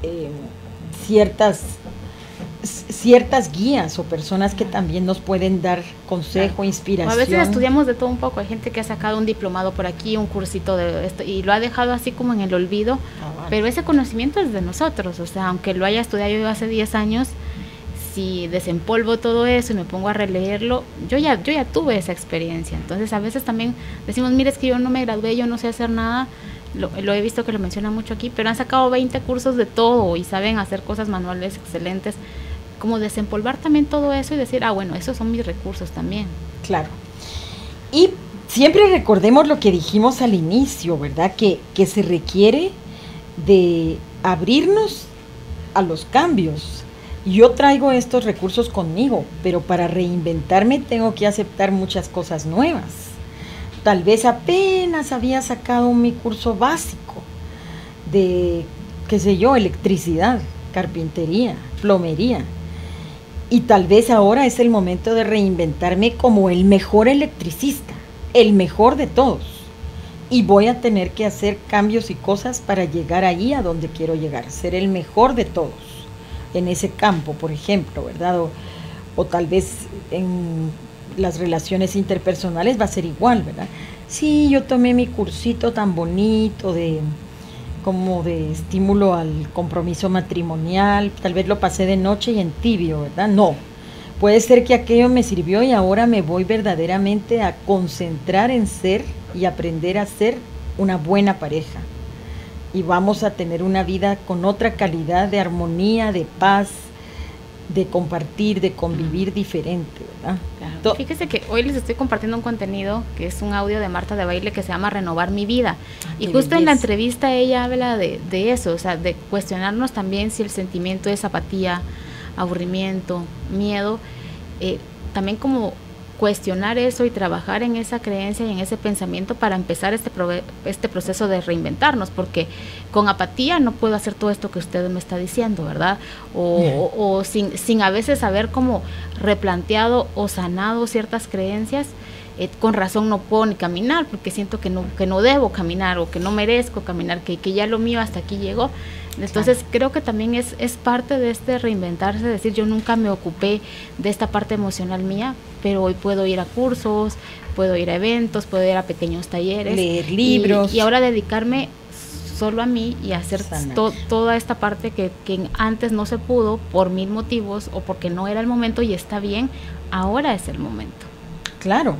ciertas guías o personas que también nos pueden dar consejo, inspiración. A veces estudiamos de todo un poco. Hay gente que ha sacado un diplomado por aquí, un cursito de esto, y lo ha dejado así como en el olvido. Vale. Pero ese conocimiento es de nosotros. O sea, aunque lo haya estudiado yo hace 10 años, si desempolvo todo eso y me pongo a releerlo, yo ya tuve esa experiencia. Entonces a veces también decimos, mire, es que yo no me gradué, yo no sé hacer nada. Lo he visto que lo mencionan mucho aquí, pero han sacado 20 cursos de todo y saben hacer cosas manuales excelentes. Como desempolvar también todo eso y decir, bueno, esos son mis recursos también. Claro. Y siempre recordemos lo que dijimos al inicio, ¿verdad? Que se requiere de abrirnos a los cambios. Yo traigo estos recursos conmigo, pero para reinventarme tengo que aceptar muchas cosas nuevas. Tal vez apenas había sacado mi curso básico de, qué sé yo, electricidad, carpintería, plomería. Y tal vez ahora es el momento de reinventarme como el mejor electricista, el mejor de todos. Y voy a tener que hacer cambios y cosas para llegar ahí a donde quiero llegar, ser el mejor de todos en ese campo, por ejemplo, ¿verdad? O tal vez en las relaciones interpersonales va a ser igual, ¿verdad? Sí, yo tomé mi cursito tan bonito como de estímulo al compromiso matrimonial, tal vez lo pasé de noche y en tibio, ¿verdad? No, puede ser que aquello me sirvió y ahora me voy verdaderamente a concentrar en ser y aprender a ser una buena pareja. Y vamos a tener una vida con otra calidad de armonía, de paz, de compartir, de convivir diferente, ¿verdad? Claro. Fíjese que hoy les estoy compartiendo un contenido que es un audio de Marta de Baile que se llama Renovar mi vida. Y justo en la entrevista ella habla de eso, o sea, de cuestionarnos también si el sentimiento es apatía, aburrimiento, miedo, también como cuestionar eso y trabajar en esa creencia y en ese pensamiento para empezar este proceso de reinventarnos, porque con apatía no puedo hacer todo esto que usted me está diciendo, ¿verdad? O sin a veces haber como replanteado o sanado ciertas creencias, con razón no puedo ni caminar, porque siento que no debo caminar o que no merezco caminar, que ya lo mío hasta aquí llegó. Entonces creo que también es parte de este reinventarse, decir, yo nunca me ocupé de esta parte emocional mía, pero hoy puedo ir a cursos, puedo ir a eventos, puedo ir a pequeños talleres, leer libros, y ahora dedicarme solo a mí y hacer toda esta parte que antes no se pudo por 1000 motivos o porque no era el momento, y está bien, ahora es el momento. Claro.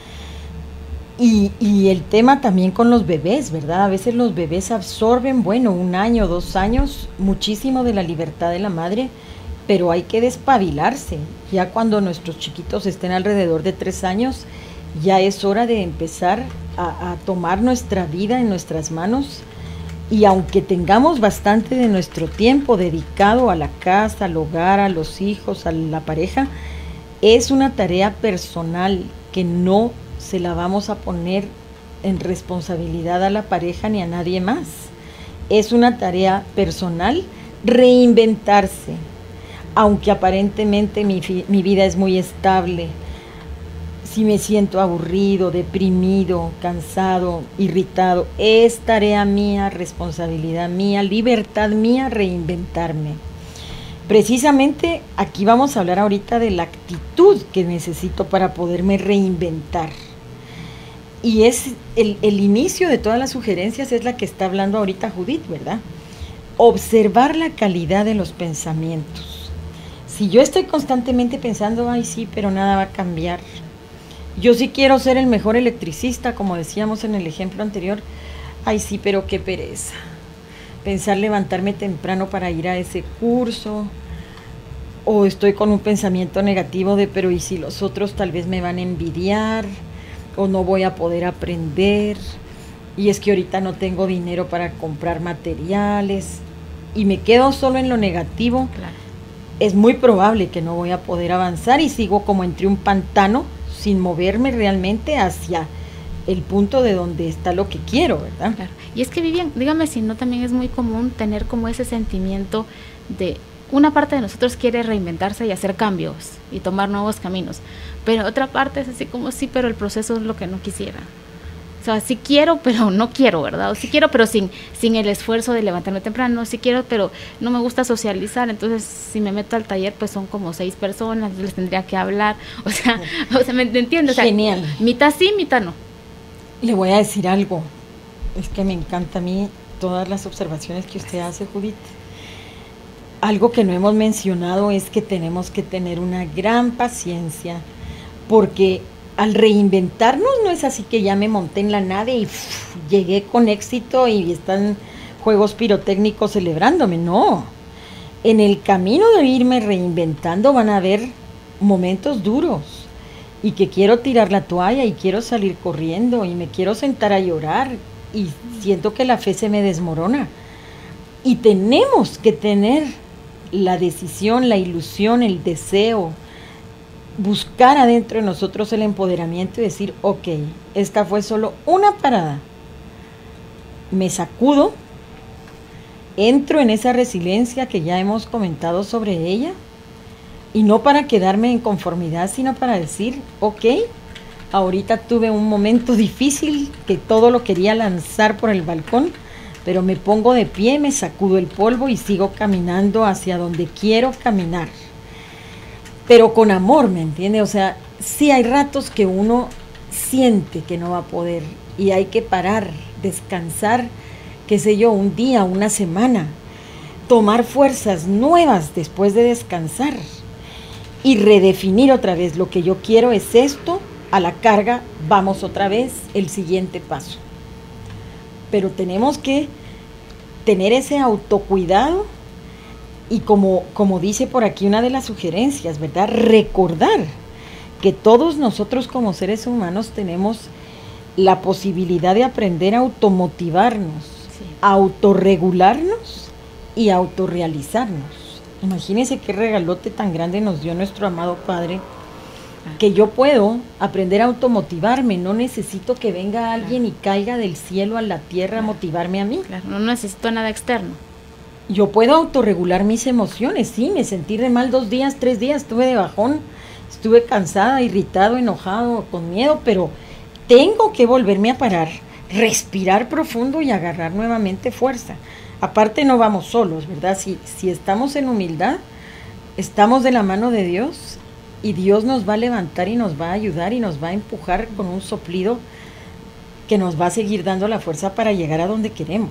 Y el tema también con los bebés, ¿verdad? A veces los bebés absorben, 1 año, 2 años, muchísimo de la libertad de la madre, pero hay que despabilarse. Ya cuando nuestros chiquitos estén alrededor de 3 años, ya es hora de empezar a tomar nuestra vida en nuestras manos. Y aunque tengamos bastante de nuestro tiempo dedicado a la casa, al hogar, a los hijos, a la pareja, es una tarea personal que no se la vamos a poner en responsabilidad a la pareja ni a nadie más. Es una tarea personal reinventarse. Aunque aparentemente mi vida es muy estable, si me siento aburrido, deprimido, cansado, irritado, es tarea mía, responsabilidad mía, libertad mía reinventarme. Precisamente aquí vamos a hablar ahorita de la actitud que necesito para poderme reinventar. Y es el inicio de todas las sugerencias, es la que está hablando ahorita Judith, ¿verdad? Observar la calidad de los pensamientos. Si yo estoy constantemente pensando, ay sí, pero nada va a cambiar. Yo sí quiero ser el mejor electricista, como decíamos en el ejemplo anterior, ay sí, pero qué pereza. Pensar levantarme temprano para ir a ese curso, o estoy con un pensamiento negativo de, pero y si los otros tal vez me van a envidiar, o no voy a poder aprender, y es que ahorita no tengo dinero para comprar materiales, y me quedo solo en lo negativo. Claro. Es muy probable que no voy a poder avanzar y sigo como entre un pantano sin moverme realmente hacia el punto de donde está lo que quiero, ¿verdad? Claro. Y es que Vivian, dígame si no también es muy común tener como ese sentimiento de una parte de nosotros quiere reinventarse y hacer cambios y tomar nuevos caminos, pero otra parte es así como sí, pero el proceso es lo que no quisiera. O sea, sí quiero, pero no quiero, ¿verdad? O sí quiero, pero sin el esfuerzo de levantarme temprano. Sí quiero, pero no me gusta socializar. Entonces, si me meto al taller, pues son como 6 personas, les tendría que hablar. O sea, ¿me entiendes? O sea, genial. Mitad sí, mitad no. Le voy a decir algo. Es que me encanta a mí todas las observaciones que usted hace, Judith. Algo que no hemos mencionado es que tenemos que tener una gran paciencia, porque al reinventarnos no es así que ya me monté en la nave y llegué con éxito y están juegos pirotécnicos celebrándome, no. En el camino de irme reinventando van a haber momentos duros y que quiero tirar la toalla y quiero salir corriendo y me quiero sentar a llorar y siento que la fe se me desmorona. Y tenemos que tener la decisión, la ilusión, el deseo, buscar adentro de nosotros el empoderamiento y decir, ok, esta fue solo una parada. Me sacudo, entro en esa resiliencia que ya hemos comentado sobre ella, y no para quedarme en conformidad, sino para decir, ok, ahorita tuve un momento difícil que todo lo quería lanzar por el balcón, pero me pongo de pie, me sacudo el polvo y sigo caminando hacia donde quiero caminar. Pero con amor, ¿me entiende? O sea, sí hay ratos que uno siente que no va a poder y hay que parar, descansar, qué sé yo, un día, una semana, tomar fuerzas nuevas después de descansar y redefinir otra vez. Lo que yo quiero es esto, a la carga, vamos otra vez, el siguiente paso. Pero tenemos que tener ese autocuidado y como dice por aquí una de las sugerencias, ¿verdad? Recordar que todos nosotros como seres humanos tenemos la posibilidad de aprender a automotivarnos, sí, autorregularnos y autorrealizarnos. Imagínense qué regalote tan grande nos dio nuestro amado Padre, que yo puedo aprender a automotivarme, no necesito que venga alguien y caiga del cielo a la tierra a motivarme a mí. Claro, no necesito nada externo. Yo puedo autorregular mis emociones, sí, me sentí de mal 2 días, 3 días, estuve de bajón, estuve cansada, irritado, enojado, con miedo, pero tengo que volverme a parar, respirar profundo y agarrar nuevamente fuerza. Aparte no vamos solos, ¿verdad? Si estamos en humildad, estamos de la mano de Dios y Dios nos va a levantar y nos va a ayudar y nos va a empujar con un soplido que nos va a seguir dando la fuerza para llegar a donde queremos.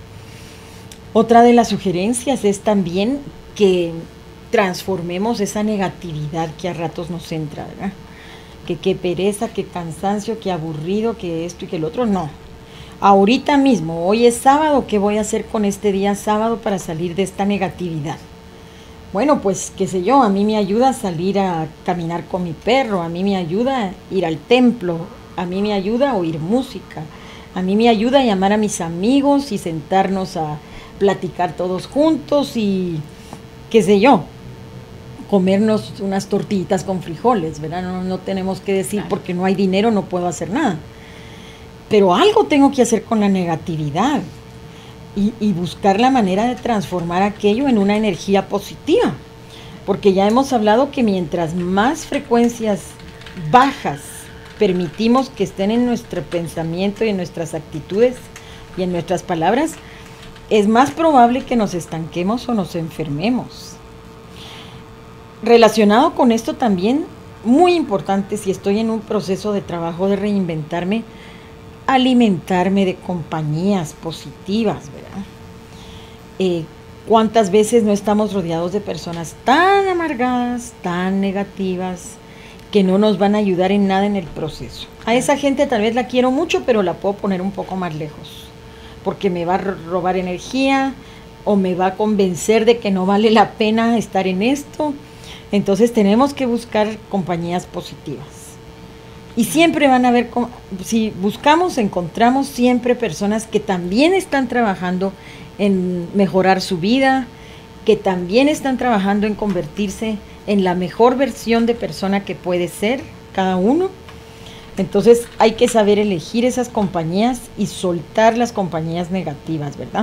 Otra de las sugerencias es también que transformemos esa negatividad que a ratos nos entra, ¿verdad? Que qué pereza, qué cansancio, qué aburrido, que esto y que el otro. No. Ahorita mismo, hoy es sábado, ¿qué voy a hacer con este día sábado para salir de esta negatividad? Bueno, pues qué sé yo, a mí me ayuda a salir a caminar con mi perro, a mí me ayuda a ir al templo, a mí me ayuda a oír música, a mí me ayuda a llamar a mis amigos y sentarnos a platicar todos juntos y qué sé yo, comernos unas tortillitas con frijoles, ¿verdad? No tenemos que decir porque no hay dinero no puedo hacer nada, pero algo tengo que hacer con la negatividad y buscar la manera de transformar aquello en una energía positiva, porque ya hemos hablado que mientras más frecuencias bajas permitimos que estén en nuestro pensamiento y en nuestras actitudes y en nuestras palabras, es más probable que nos estanquemos o nos enfermemos. Relacionado con esto también, muy importante si estoy en un proceso de trabajo de reinventarme, alimentarme de compañías positivas, ¿verdad? ¿Cuántas veces no estamos rodeados de personas tan amargadas, tan negativas, que no nos van a ayudar en nada en el proceso? A esa gente tal vez la quiero mucho, pero la puedo poner un poco más lejos, porque me va a robar energía o me va a convencer de que no vale la pena estar en esto. Entonces tenemos que buscar compañías positivas. Y siempre van a haber, si buscamos, encontramos siempre personas que también están trabajando en mejorar su vida, que también están trabajando en convertirse en la mejor versión de persona que puede ser cada uno. Entonces hay que saber elegir esas compañías y soltar las compañías negativas, ¿verdad?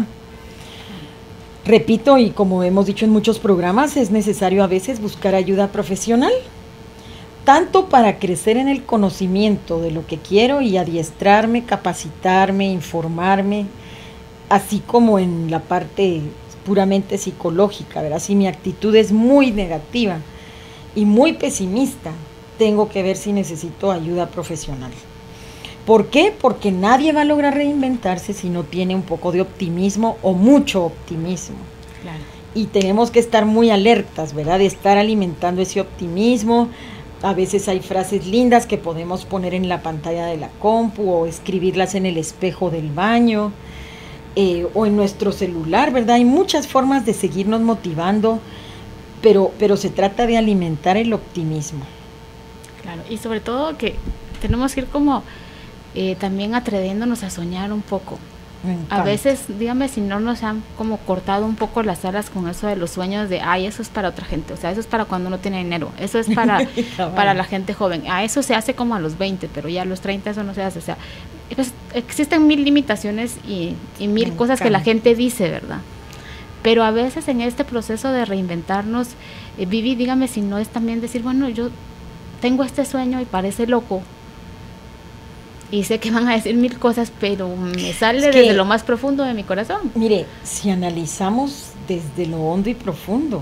Repito, y como hemos dicho en muchos programas, es necesario a veces buscar ayuda profesional, tanto para crecer en el conocimiento de lo que quiero y adiestrarme, capacitarme, informarme, así como en la parte puramente psicológica, ¿verdad? Si mi actitud es muy negativa y muy pesimista, tengo que ver si necesito ayuda profesional. ¿Por qué? Porque nadie va a lograr reinventarse si no tiene un poco de optimismo o mucho optimismo. Claro. Y tenemos que estar muy alertas, ¿verdad? De estar alimentando ese optimismo. A veces hay frases lindas que podemos poner en la pantalla de la compu o escribirlas en el espejo del baño o en nuestro celular, ¿verdad? Hay muchas formas de seguirnos motivando, pero se trata de alimentar el optimismo. Claro, y sobre todo que tenemos que ir como también atreviéndonos a soñar un poco. A veces, dígame si no nos han como cortado un poco las alas con eso de los sueños de, ay, eso es para otra gente, o sea, eso es para cuando uno tiene dinero, eso es para la gente joven, eso se hace como a los 20, pero ya a los 30 eso no se hace, o sea, pues, existen mil limitaciones y mil cosas que la gente dice, ¿verdad? Pero a veces en este proceso de reinventarnos, Vivi, dígame si no es también decir, bueno, yo tengo este sueño y parece loco, y sé que van a decir mil cosas, pero me sale desde lo más profundo de mi corazón. Mire, si analizamos desde lo hondo y profundo,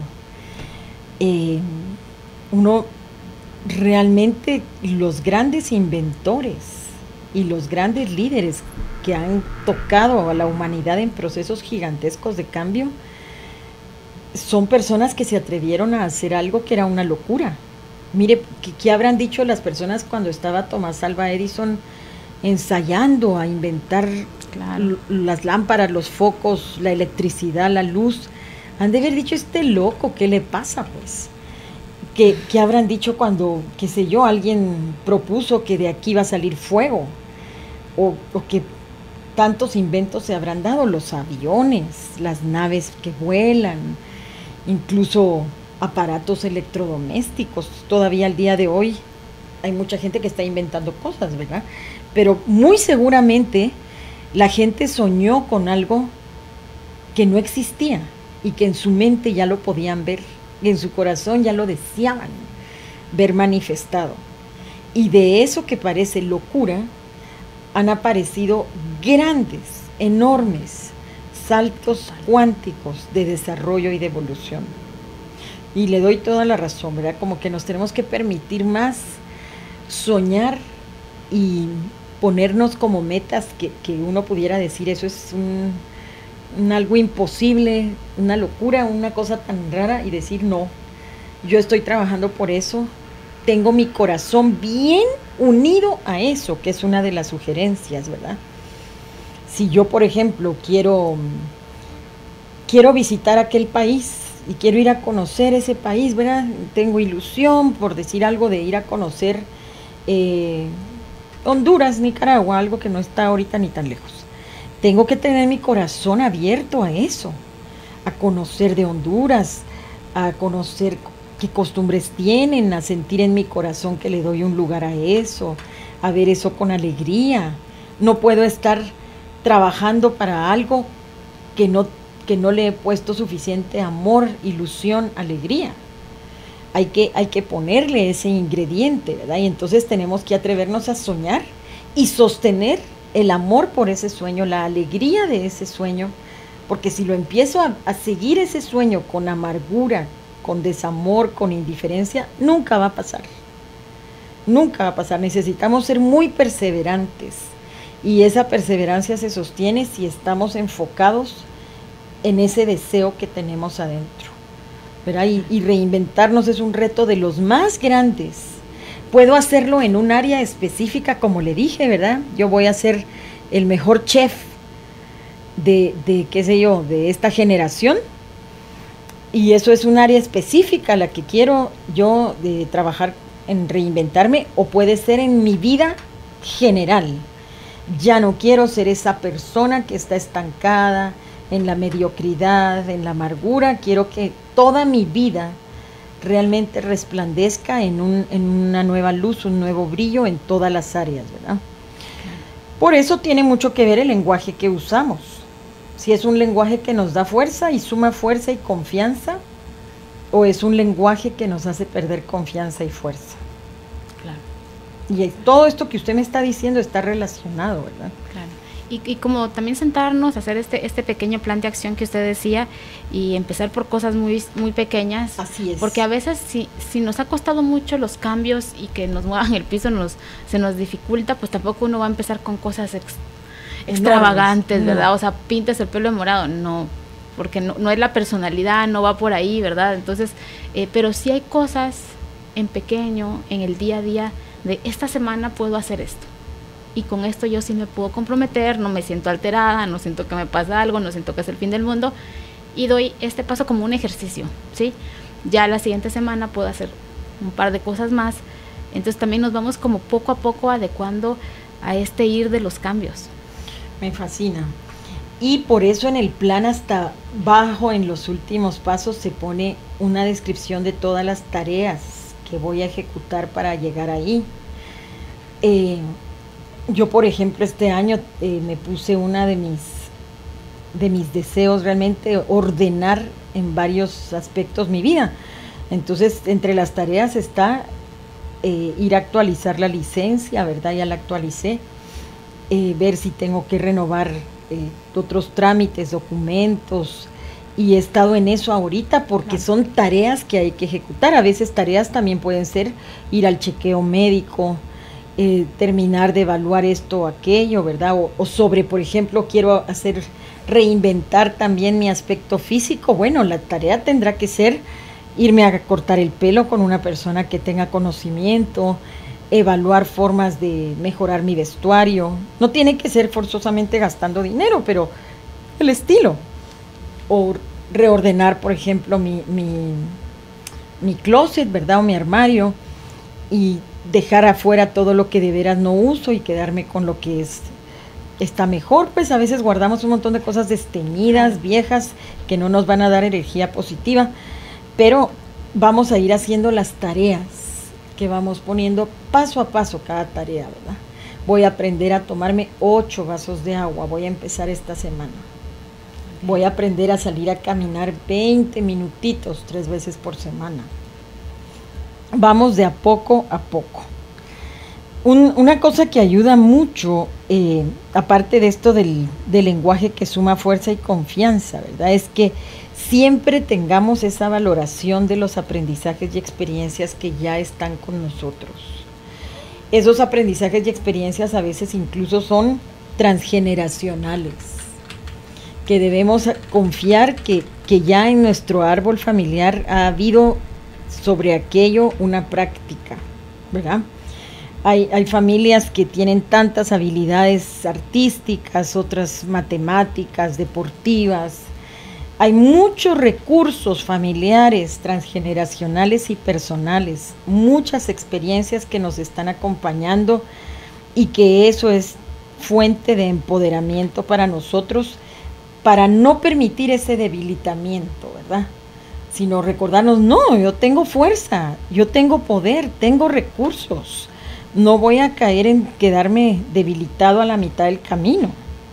uno realmente, los grandes inventores y los grandes líderes que han tocado a la humanidad en procesos gigantescos de cambio, son personas que se atrevieron a hacer algo que era una locura. Mire, ¿qué habrán dicho las personas cuando estaba Thomas Alva Edison ensayando a inventar las lámparas, los focos, la electricidad, la luz? Han de haber dicho, este loco, ¿qué le pasa pues? ¿Qué habrán dicho cuando, qué sé yo, alguien propuso que de aquí iba a salir fuego? O que tantos inventos se habrán dado, los aviones, las naves que vuelan, incluso aparatos electrodomésticos. Todavía al día de hoy hay mucha gente que está inventando cosas, ¿verdad? Pero muy seguramente la gente soñó con algo que no existía y que en su mente ya lo podían ver, y en su corazón ya lo deseaban ver manifestado. Y de eso que parece locura han aparecido grandes, enormes saltos cuánticos de desarrollo y de evolución. Y le doy toda la razón, ¿verdad? Como que nos tenemos que permitir más soñar y ponernos como metas que uno pudiera decir, eso es un algo imposible, una locura, una cosa tan rara, y decir, no, yo estoy trabajando por eso, tengo mi corazón bien unido a eso, que es una de las sugerencias, ¿verdad? Si yo, por ejemplo, quiero visitar aquel país y quiero ir a conocer ese país, ¿verdad? Tengo ilusión, por decir algo, de ir a conocer Honduras, Nicaragua, algo que no está ahorita ni tan lejos. Tengo que tener mi corazón abierto a eso, a conocer de Honduras, a conocer qué costumbres tienen, a sentir en mi corazón que le doy un lugar a eso, a ver eso con alegría. No puedo estar trabajando para algo que no le he puesto suficiente amor, ilusión, alegría. Hay que ponerle ese ingrediente, ¿verdad? Y entonces tenemos que atrevernos a soñar y sostener el amor por ese sueño, la alegría de ese sueño, porque si lo empiezo a seguir ese sueño con amargura, con desamor, con indiferencia, nunca va a pasar. Nunca va a pasar. Necesitamos ser muy perseverantes, y esa perseverancia se sostiene si estamos enfocados en ese deseo que tenemos adentro, ¿verdad? Y reinventarnos es un reto de los más grandes. Puedo hacerlo en un área específica, como le dije, ¿verdad? Yo voy a ser el mejor chef de qué sé yo, de esta generación, y eso es un área específica a la que quiero yo de trabajar en reinventarme, o puede ser en mi vida general. Ya no quiero ser esa persona que está estancada en la mediocridad, en la amargura. Quiero que toda mi vida realmente resplandezca en una nueva luz, un nuevo brillo en todas las áreas, ¿verdad? Por eso tiene mucho que ver el lenguaje que usamos. Si es un lenguaje que nos da fuerza y suma fuerza y confianza, o es un lenguaje que nos hace perder confianza y fuerza. Claro. Y todo esto que usted me está diciendo está relacionado, ¿verdad? Claro. Y como también sentarnos, hacer este pequeño plan de acción que usted decía, y empezar por cosas muy, muy pequeñas. Así es. Porque a veces si nos ha costado mucho los cambios y que nos muevan el piso se nos dificulta, pues tampoco uno va a empezar con cosas extravagantes, no, ¿verdad? O sea, pintas el pelo de morado, no, porque no es la personalidad, no va por ahí, ¿verdad? Entonces, pero sí hay cosas en pequeño, en el día a día, de esta semana puedo hacer esto. Y con esto yo sí me puedo comprometer, no me siento alterada, no siento que me pasa algo, no siento que es el fin del mundo, y doy este paso como un ejercicio, ¿sí? Ya la siguiente semana puedo hacer un par de cosas más, Entonces también nos vamos como poco a poco adecuando a este ir de los cambios. Me fascina. Y por eso en el plan hasta abajo, en los últimos pasos, se pone una descripción de todas las tareas que voy a ejecutar para llegar ahí. Yo, por ejemplo, este año me puse una de mis deseos realmente ordenar en varios aspectos mi vida. Entonces, entre las tareas está ir a actualizar la licencia, ¿verdad? Ya la actualicé. Ver si tengo que renovar otros trámites, documentos, y he estado en eso ahorita porque son tareas que hay que ejecutar. A veces tareas también pueden ser ir al chequeo médico, terminar de evaluar esto o aquello, ¿verdad? O sobre, por ejemplo, quiero reinventar también mi aspecto físico. Bueno, la tarea tendrá que ser irme a cortar el pelo con una persona que tenga conocimiento, evaluar formas de mejorar mi vestuario. No tiene que ser forzosamente gastando dinero, pero el estilo. O reordenar, por ejemplo, mi closet, ¿verdad? O mi armario, y dejar afuera todo lo que de veras no uso y quedarme con lo que está mejor. Pues a veces guardamos un montón de cosas desteñidas, viejas, que no nos van a dar energía positiva, pero vamos a ir haciendo las tareas que vamos poniendo paso a paso cada tarea, ¿verdad? Voy a aprender a tomarme 8 vasos de agua, voy a empezar esta semana. Voy a aprender a salir a caminar 20 minutitos 3 veces por semana. Vamos de a poco a poco. Una cosa que ayuda mucho, aparte de esto del lenguaje que suma fuerza y confianza, ¿verdad? Es que siempre tengamos esa valoración de los aprendizajes y experiencias que ya están con nosotros. Esos aprendizajes y experiencias a veces incluso son transgeneracionales, que debemos confiar que ya en nuestro árbol familiar ha habido sobre aquello una práctica, ¿verdad? Hay familias que tienen tantas habilidades artísticas, otras matemáticas, deportivas. Hay muchos recursos familiares, transgeneracionales y personales, muchas experiencias que nos están acompañando, y que eso es fuente de empoderamiento para nosotros, para no permitir ese debilitamiento, ¿verdad? Sino recordarnos, no, yo tengo fuerza, yo tengo poder, tengo recursos, no voy a caer en quedarme debilitado a la mitad del camino.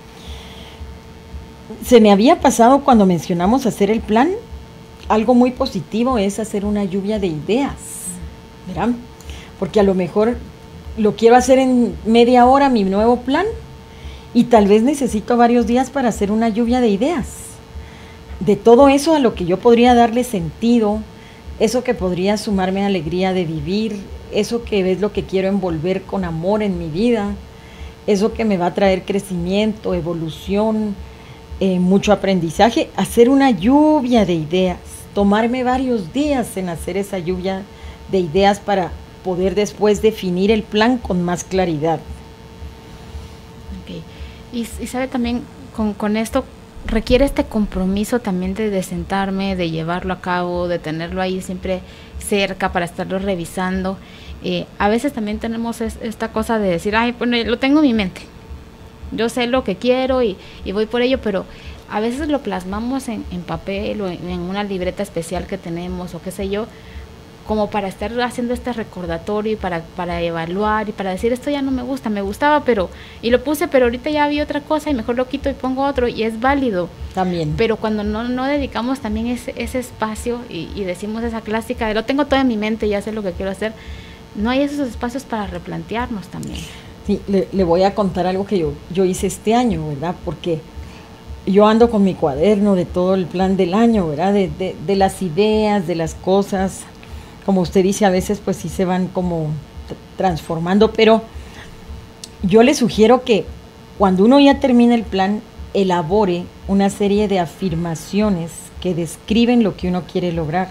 Se me había pasado cuando mencionamos hacer el plan, algo muy positivo es hacer una lluvia de ideas, ¿verdad? Porque a lo mejor lo quiero hacer en media hora, mi nuevo plan, y tal vez necesito varios días para hacer una lluvia de ideas. De todo eso a lo que yo podría darle sentido, eso que podría sumarme alegría de vivir, eso que es lo que quiero envolver con amor en mi vida, eso que me va a traer crecimiento, evolución, mucho aprendizaje, hacer una lluvia de ideas, tomarme varios días en hacer esa lluvia de ideas para poder después definir el plan con más claridad. Okay. Y sabe también, con esto requiere este compromiso también de sentarme, de llevarlo a cabo, de tenerlo ahí siempre cerca para estarlo revisando. A veces también tenemos esta cosa de decir, ay, bueno, lo tengo en mi mente, yo sé lo que quiero y voy por ello, pero a veces lo plasmamos en papel o en una libreta especial que tenemos o qué sé yo, como para estar haciendo este recordatorio y para evaluar y para decir, esto ya no me gusta, me gustaba, y lo puse, pero ahorita ya vi otra cosa y mejor lo quito y pongo otro, y es válido. También. Pero cuando no dedicamos también ese espacio y decimos esa clásica de lo tengo todo en mi mente, ya sé lo que quiero hacer, no hay esos espacios para replantearnos también. Sí, le voy a contar algo que yo hice este año, ¿verdad? Porque yo ando con mi cuaderno de todo el plan del año, ¿verdad? De las ideas, de las cosas, como usted dice, a veces pues sí se van como transformando, pero yo le sugiero que cuando uno ya termina el plan, elabore una serie de afirmaciones que describen lo que uno quiere lograr.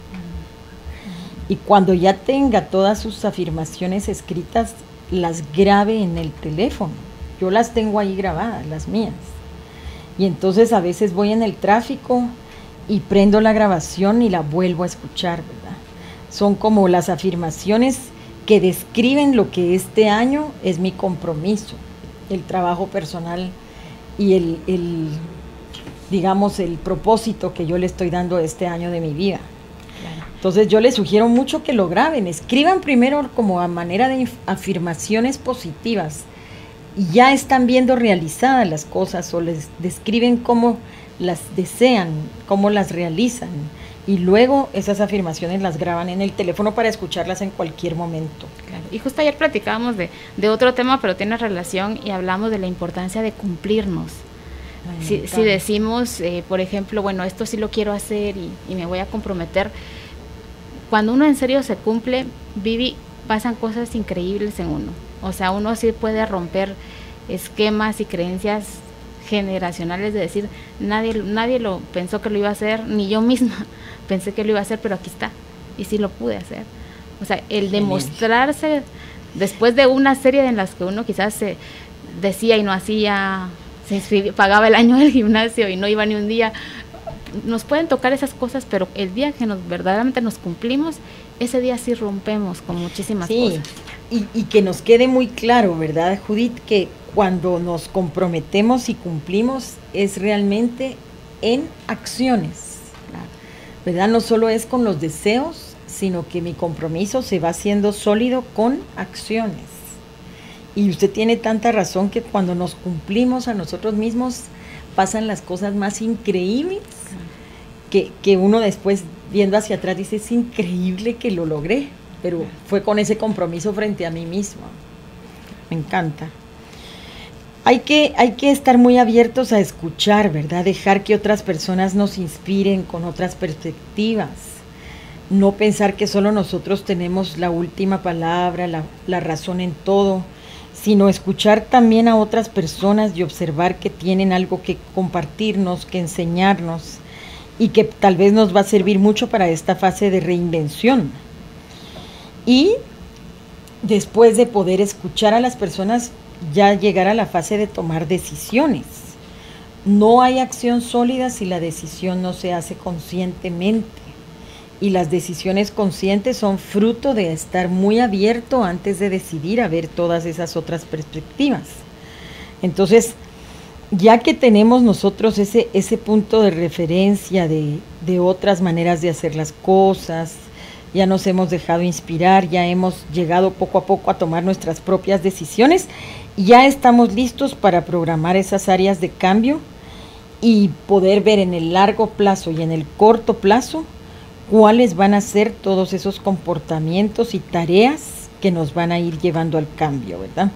Y cuando ya tenga todas sus afirmaciones escritas, las grabe en el teléfono. Yo las tengo ahí grabadas, las mías. Y entonces a veces voy en el tráfico y prendo la grabación y la vuelvo a escuchar, ¿verdad? Son como las afirmaciones que describen lo que este año es mi compromiso, el trabajo personal y digamos, el propósito que yo le estoy dando este año de mi vida. Claro. Entonces yo les sugiero mucho que lo graben, escriban primero como a manera de afirmaciones positivas, y ya están viendo realizadas las cosas o les describen cómo las desean, cómo las realizan, y luego esas afirmaciones las graban en el teléfono para escucharlas en cualquier momento. Claro. Y justo ayer platicábamos de otro tema, pero tiene relación, y hablamos de la importancia de cumplirnos. Si decimos, por ejemplo, bueno, esto sí lo quiero hacer y me voy a comprometer, cuando uno en serio se cumple, Vivi, pasan cosas increíbles en uno. O sea, uno sí puede romper esquemas y creencias generacionales de decir, nadie lo pensó que lo iba a hacer, ni yo misma pensé que lo iba a hacer, pero aquí está, y sí lo pude hacer. O sea, el demostrarse después de una serie en las que uno quizás se decía y no hacía, se inscribió, pagaba el año del gimnasio y no iba ni un día, nos pueden tocar esas cosas, pero el día que verdaderamente nos cumplimos, ese día sí rompemos con muchísimas cosas. Y que nos quede muy claro, ¿verdad, Judith? Que cuando nos comprometemos y cumplimos es realmente en acciones, ¿verdad? No solo es con los deseos, sino que mi compromiso se va haciendo sólido con acciones. Y usted tiene tanta razón que cuando nos cumplimos a nosotros mismos pasan las cosas más increíbles que uno después viendo hacia atrás dice, es increíble que lo logré, pero fue con ese compromiso frente a mí misma. Me encanta. Hay que estar muy abiertos a escuchar, ¿verdad? Dejar que otras personas nos inspiren con otras perspectivas. No pensar que solo nosotros tenemos la última palabra, la razón en todo, sino escuchar también a otras personas y observar que tienen algo que compartirnos, que enseñarnos, y que tal vez nos va a servir mucho para esta fase de reinvención. Y después de poder escuchar a las personas, ya llegar a la fase de tomar decisiones. No hay acción sólida si la decisión no se hace conscientemente. Y las decisiones conscientes son fruto de estar muy abierto antes de decidir a ver todas esas otras perspectivas. Entonces, ya que tenemos nosotros ese punto de referencia de otras maneras de hacer las cosas, ya nos hemos dejado inspirar, ya hemos llegado poco a poco a tomar nuestras propias decisiones, ya estamos listos para programar esas áreas de cambio y poder ver en el largo plazo y en el corto plazo cuáles van a ser todos esos comportamientos y tareas que nos van a ir llevando al cambio, ¿verdad?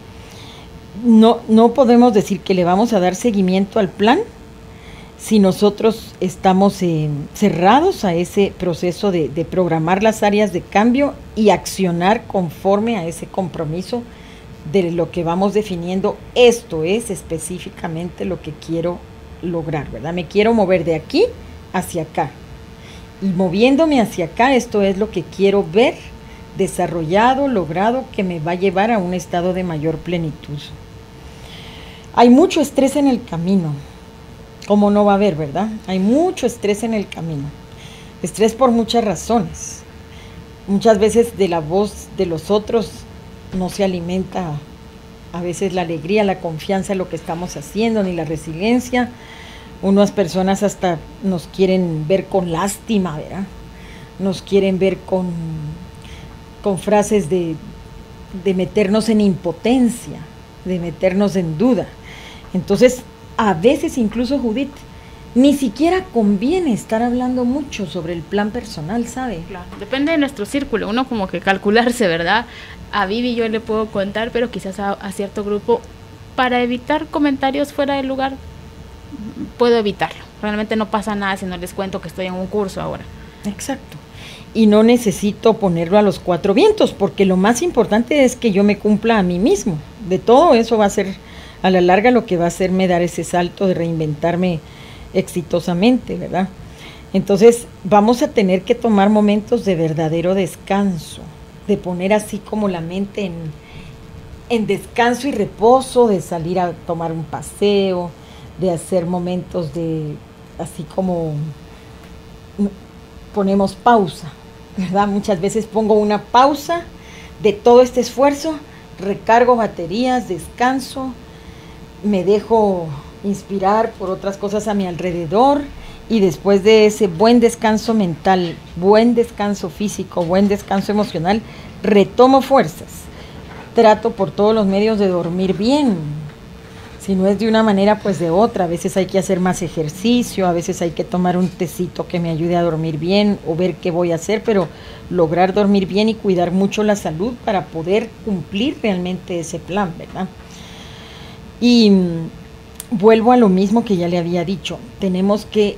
No podemos decir que le vamos a dar seguimiento al plan si nosotros estamos cerrados a ese proceso de programar las áreas de cambio y accionar conforme a ese compromiso de lo que vamos definiendo. Esto es específicamente lo que quiero lograr, ¿verdad? Me quiero mover de aquí hacia acá. Y moviéndome hacia acá, esto es lo que quiero ver desarrollado, logrado, que me va a llevar a un estado de mayor plenitud. Hay mucho estrés en el camino. ¿Cómo no va a haber, verdad? Hay mucho estrés en el camino. Estrés por muchas razones. Muchas veces de la voz de los otros no se alimenta a veces la alegría, la confianza en lo que estamos haciendo, ni la resiliencia. Unas personas hasta nos quieren ver con lástima, ¿verdad? Nos quieren ver con frases de meternos en impotencia, de meternos en duda. Entonces, a veces incluso, Judith, ni siquiera conviene estar hablando mucho sobre el plan personal, ¿sabe? Claro, depende de nuestro círculo, uno como que calcularse, ¿verdad? A Vivi yo le puedo contar, pero quizás a cierto grupo, para evitar comentarios fuera del lugar, puedo evitarlo. Realmente no pasa nada si no les cuento que estoy en un curso ahora. Exacto. Y no necesito ponerlo a los cuatro vientos, porque lo más importante es que yo me cumpla a mí mismo. De todo eso va a ser, a la larga, lo que va a hacerme dar ese salto de reinventarme exitosamente, ¿verdad? Entonces, vamos a tener que tomar momentos de verdadero descanso, de poner así como la mente en descanso y reposo, de salir a tomar un paseo, de hacer momentos de, así como ponemos pausa, ¿verdad? Muchas veces pongo una pausa de todo este esfuerzo, recargo baterías, descanso, me dejo inspirar por otras cosas a mi alrededor, y después de ese buen descanso mental, buen descanso físico, buen descanso emocional, retomo fuerzas. Trato por todos los medios de dormir bien. Si no es de una manera, pues de otra. A veces hay que hacer más ejercicio, a veces hay que tomar un tecito que me ayude a dormir bien o ver qué voy a hacer, pero lograr dormir bien y cuidar mucho la salud para poder cumplir realmente ese plan, ¿verdad? Y vuelvo a lo mismo que ya le había dicho. Tenemos que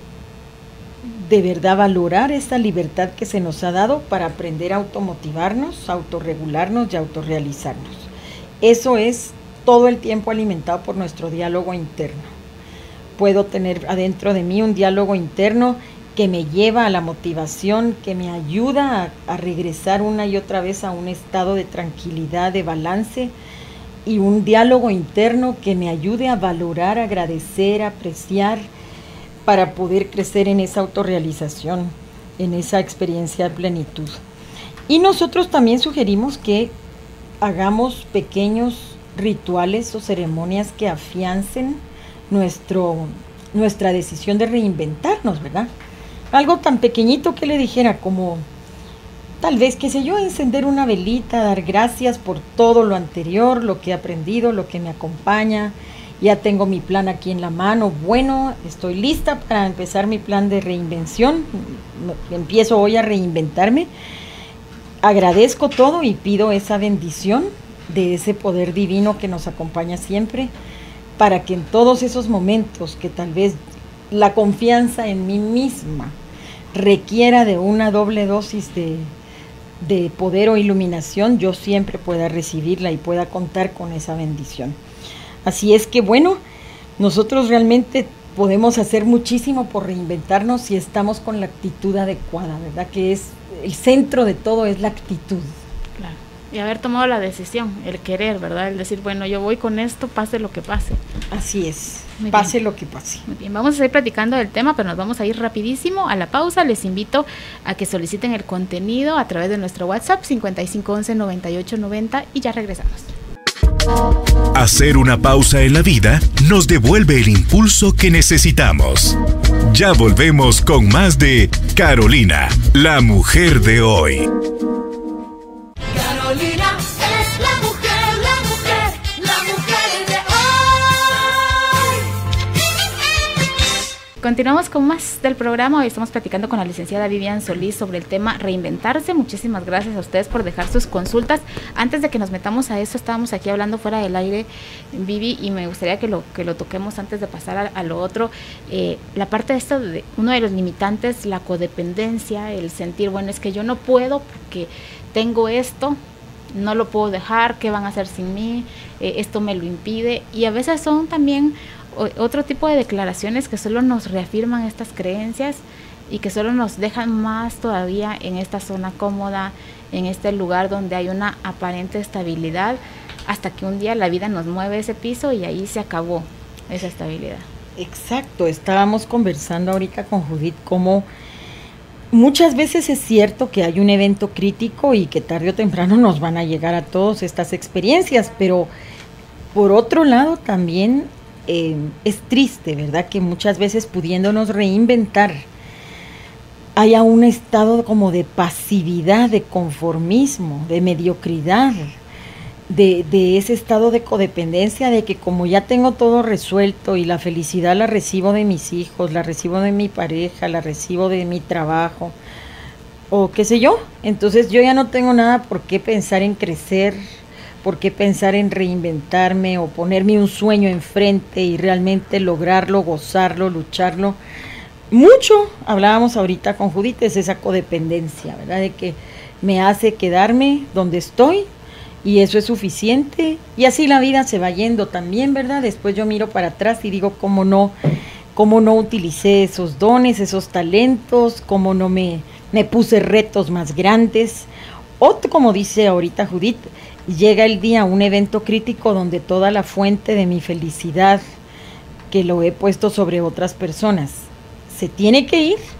de verdad valorar esta libertad que se nos ha dado para aprender a automotivarnos, autorregularnos y autorrealizarnos. Eso es todo el tiempo alimentado por nuestro diálogo interno. Puedo tener adentro de mí un diálogo interno que me lleva a la motivación, que me ayuda a regresar una y otra vez a un estado de tranquilidad, de balance, y un diálogo interno que me ayude a valorar, agradecer, apreciar, para poder crecer en esa autorrealización, en esa experiencia de plenitud. Y nosotros también sugerimos que hagamos pequeños rituales o ceremonias que afiancen nuestra decisión de reinventarnos, ¿verdad? Algo tan pequeñito que le dijera como, tal vez, qué sé yo, encender una velita, dar gracias por todo lo anterior, lo que he aprendido, lo que me acompaña. Ya tengo mi plan aquí en la mano. Bueno, estoy lista para empezar mi plan de reinvención. Empiezo hoy a reinventarme. Agradezco todo y pido esa bendición de ese poder divino que nos acompaña siempre, para que en todos esos momentos que tal vez la confianza en mí misma requiera de una doble dosis de poder o iluminación, yo siempre pueda recibirla y pueda contar con esa bendición. Así es que bueno, nosotros realmente podemos hacer muchísimo por reinventarnos si estamos con la actitud adecuada, ¿verdad? Que es el centro de todo, es la actitud. Claro. Y haber tomado la decisión, el querer, ¿verdad? El decir, bueno, yo voy con esto, pase lo que pase. Así es, Muy pase bien. lo que pase. Muy bien, vamos a seguir platicando del tema, pero nos vamos a ir rapidísimo a la pausa. Les invito a que soliciten el contenido a través de nuestro WhatsApp 5511-9890 y ya regresamos. Hacer una pausa en la vida nos devuelve el impulso que necesitamos. Ya volvemos con más de Carolina, la mujer de hoy. Carolina es la mujer de hoy. Continuamos con más del programa. Hoy estamos platicando con la licenciada Vivian Solís sobre el tema reinventarse. Muchísimas gracias a ustedes por dejar sus consultas. Antes de que nos metamos a eso, estábamos aquí hablando fuera del aire, Vivi, y me gustaría que lo toquemos antes de pasar a lo otro. La parte de esto, de uno de los limitantes, la codependencia, el sentir, bueno, es que yo no puedo porque tengo esto, no lo puedo dejar, ¿qué van a hacer sin mí? Esto me lo impide. Y a veces son también otro tipo de declaraciones que solo nos reafirman estas creencias y que solo nos dejan más todavía en esta zona cómoda, en este lugar donde hay una aparente estabilidad, hasta que un día la vida nos mueve ese piso y ahí se acabó esa estabilidad. Exacto, estábamos conversando ahorita con Judith cómo muchas veces es cierto que hay un evento crítico y que tarde o temprano nos van a llegar a todas estas experiencias, pero por otro lado también es triste, ¿verdad? Que muchas veces pudiéndonos reinventar haya un estado como de pasividad, de conformismo, de mediocridad, de ese estado de codependencia, de que como ya tengo todo resuelto y la felicidad la recibo de mis hijos, la recibo de mi pareja, la recibo de mi trabajo, o qué sé yo, entonces yo ya no tengo nada por qué pensar en crecer, por qué pensar en reinventarme o ponerme un sueño enfrente y realmente lograrlo, gozarlo, lucharlo. Mucho, hablábamos ahorita con Judith, es esa codependencia, ¿verdad? De que me hace quedarme donde estoy y eso es suficiente. Y así la vida se va yendo también, ¿verdad? Después yo miro para atrás y digo, cómo no utilicé esos dones, esos talentos, cómo no me puse retos más grandes. O como dice ahorita Judith, llega el día, un evento crítico donde toda la fuente de mi felicidad que lo he puesto sobre otras personas se tiene que ir,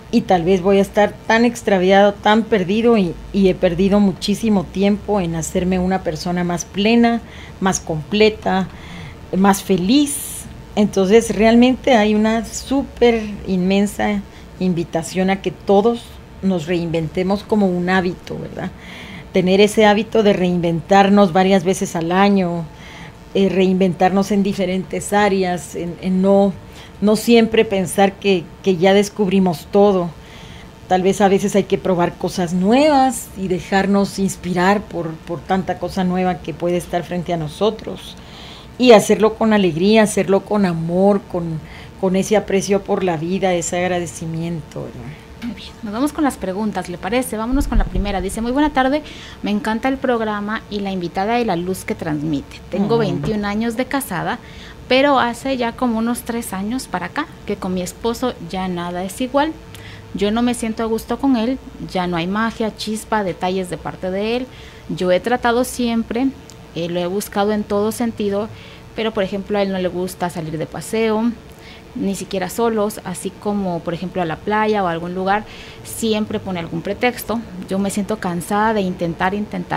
y tal vez voy a estar tan extraviado, tan perdido y he perdido muchísimo tiempo en hacerme una persona más plena, más completa, más feliz. Entonces realmente hay una súper inmensa invitación a que todos nos reinventemos como un hábito, ¿verdad? Tener ese hábito de reinventarnos varias veces al año, reinventarnos en diferentes áreas, en no siempre pensar que ya descubrimos todo. Tal vez a veces hay que probar cosas nuevas y dejarnos inspirar por tanta cosa nueva que puede estar frente a nosotros. Y hacerlo con alegría, hacerlo con amor, con ese aprecio por la vida, ese agradecimiento, ¿verdad? Muy bien, nos vamos con las preguntas, ¿le parece? Vámonos con la primera. Dice, muy buena tarde, me encanta el programa y la invitada y la luz que transmite. Tengo 21 años de casada, pero hace ya como unos 3 años para acá, que con mi esposo ya nada es igual. Yo no me siento a gusto con él, ya no hay magia, chispa, detalles de parte de él. Yo he tratado siempre, lo he buscado en todo sentido, pero por ejemplo a él no le gusta salir de paseo, ni siquiera solos, así como por ejemplo a la playa o a algún lugar, siempre pone algún pretexto. Yo me siento cansada de intentar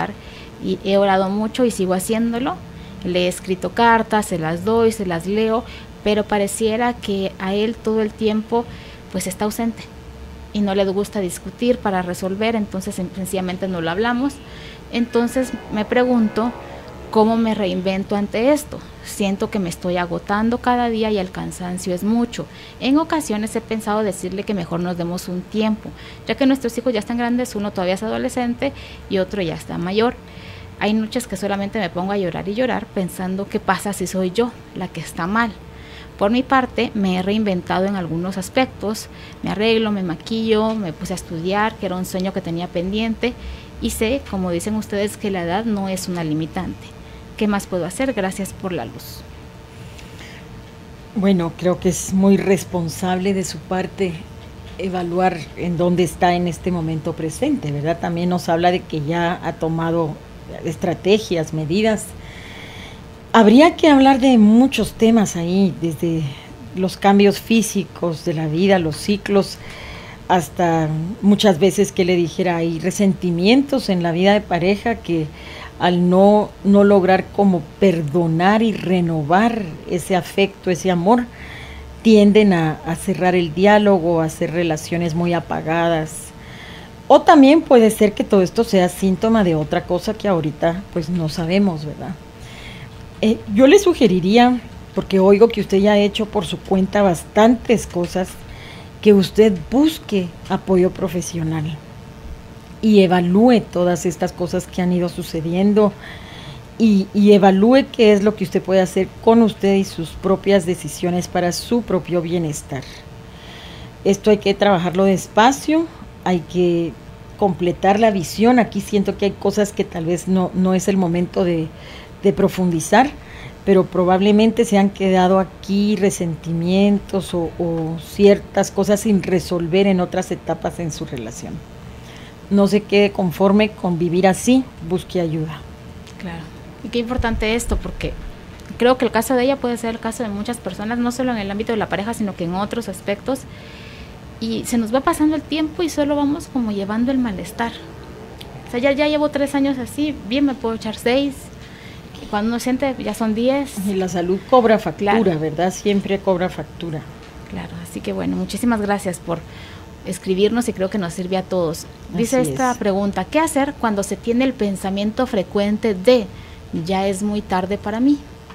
y he orado mucho y sigo haciéndolo. Le he escrito cartas, se las doy, se las leo, pero pareciera que a él todo el tiempo pues está ausente y no le gusta discutir para resolver, entonces sencillamente no lo hablamos. Entonces me pregunto, ¿cómo me reinvento ante esto? Siento que me estoy agotando cada día y el cansancio es mucho. En ocasiones he pensado decirle que mejor nos demos un tiempo, ya que nuestros hijos ya están grandes, uno todavía es adolescente y otro ya está mayor. Hay noches que solamente me pongo a llorar y llorar pensando qué pasa si soy yo la que está mal. Por mi parte, me he reinventado en algunos aspectos, me arreglo, me maquillo, me puse a estudiar, que era un sueño que tenía pendiente, y sé, como dicen ustedes, que la edad no es una limitante. ¿Qué más puedo hacer? Gracias por la luz. Bueno, creo que es muy responsable de su parte evaluar en dónde está en este momento presente, ¿verdad? También nos habla de que ya ha tomado estrategias, medidas. Habría que hablar de muchos temas ahí, desde los cambios físicos de la vida, los ciclos, hasta muchas veces que le dijera, hay resentimientos en la vida de pareja que al no lograr como perdonar y renovar ese afecto, ese amor, tienden a cerrar el diálogo, a hacer relaciones muy apagadas. O también puede ser que todo esto sea síntoma de otra cosa que ahorita pues no sabemos, ¿verdad? Yo le sugeriría, porque oigo que usted ya ha hecho por su cuenta bastantes cosas, que usted busque apoyo profesional y evalúe todas estas cosas que han ido sucediendo y evalúe qué es lo que usted puede hacer con usted y sus propias decisiones para su propio bienestar. Esto hay que trabajarlo despacio, hay que completar la visión. Aquí siento que hay cosas que tal vez no es el momento de profundizar, pero probablemente se han quedado aquí resentimientos o ciertas cosas sin resolver en otras etapas en su relación. No se quede conforme con vivir así, busque ayuda. Claro, y qué importante esto, porque creo que el caso de ella puede ser el caso de muchas personas, no solo en el ámbito de la pareja, sino que en otros aspectos, y se nos va pasando el tiempo y solo vamos como llevando el malestar. O sea, ya llevo 3 años así, bien me puedo echar 6, cuando uno siente ya son 10. Y la salud cobra factura, claro, ¿verdad? Siempre cobra factura. Claro, así que bueno, muchísimas gracias por escribirnos y creo que nos sirve a todos. Dice Así esta es. pregunta, ¿qué hacer cuando se tiene el pensamiento frecuente de ya es muy tarde para mí?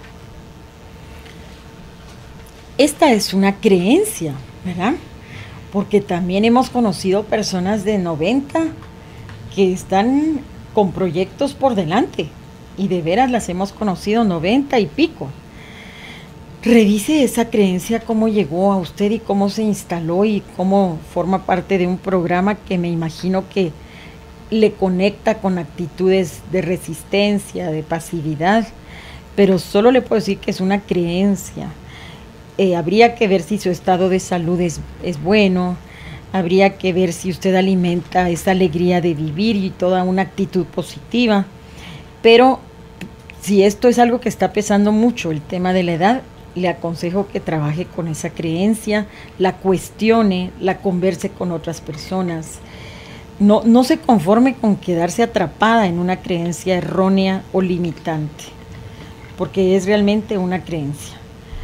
Esta es una creencia, ¿verdad? Porque también hemos conocido personas de 90 que están con proyectos por delante y de veras las hemos conocido 90 y pico. Revise esa creencia, cómo llegó a usted y cómo se instaló y cómo forma parte de un programa que me imagino que le conecta con actitudes de resistencia, de pasividad, pero solo le puedo decir que es una creencia. Habría que ver si su estado de salud es bueno, habría que ver si usted alimenta esa alegría de vivir y toda una actitud positiva, pero si esto es algo que está pesando mucho, el tema de la edad, le aconsejo que trabaje con esa creencia, la cuestione, la converse con otras personas. No se conforme con quedarse atrapada en una creencia errónea o limitante, porque es realmente una creencia.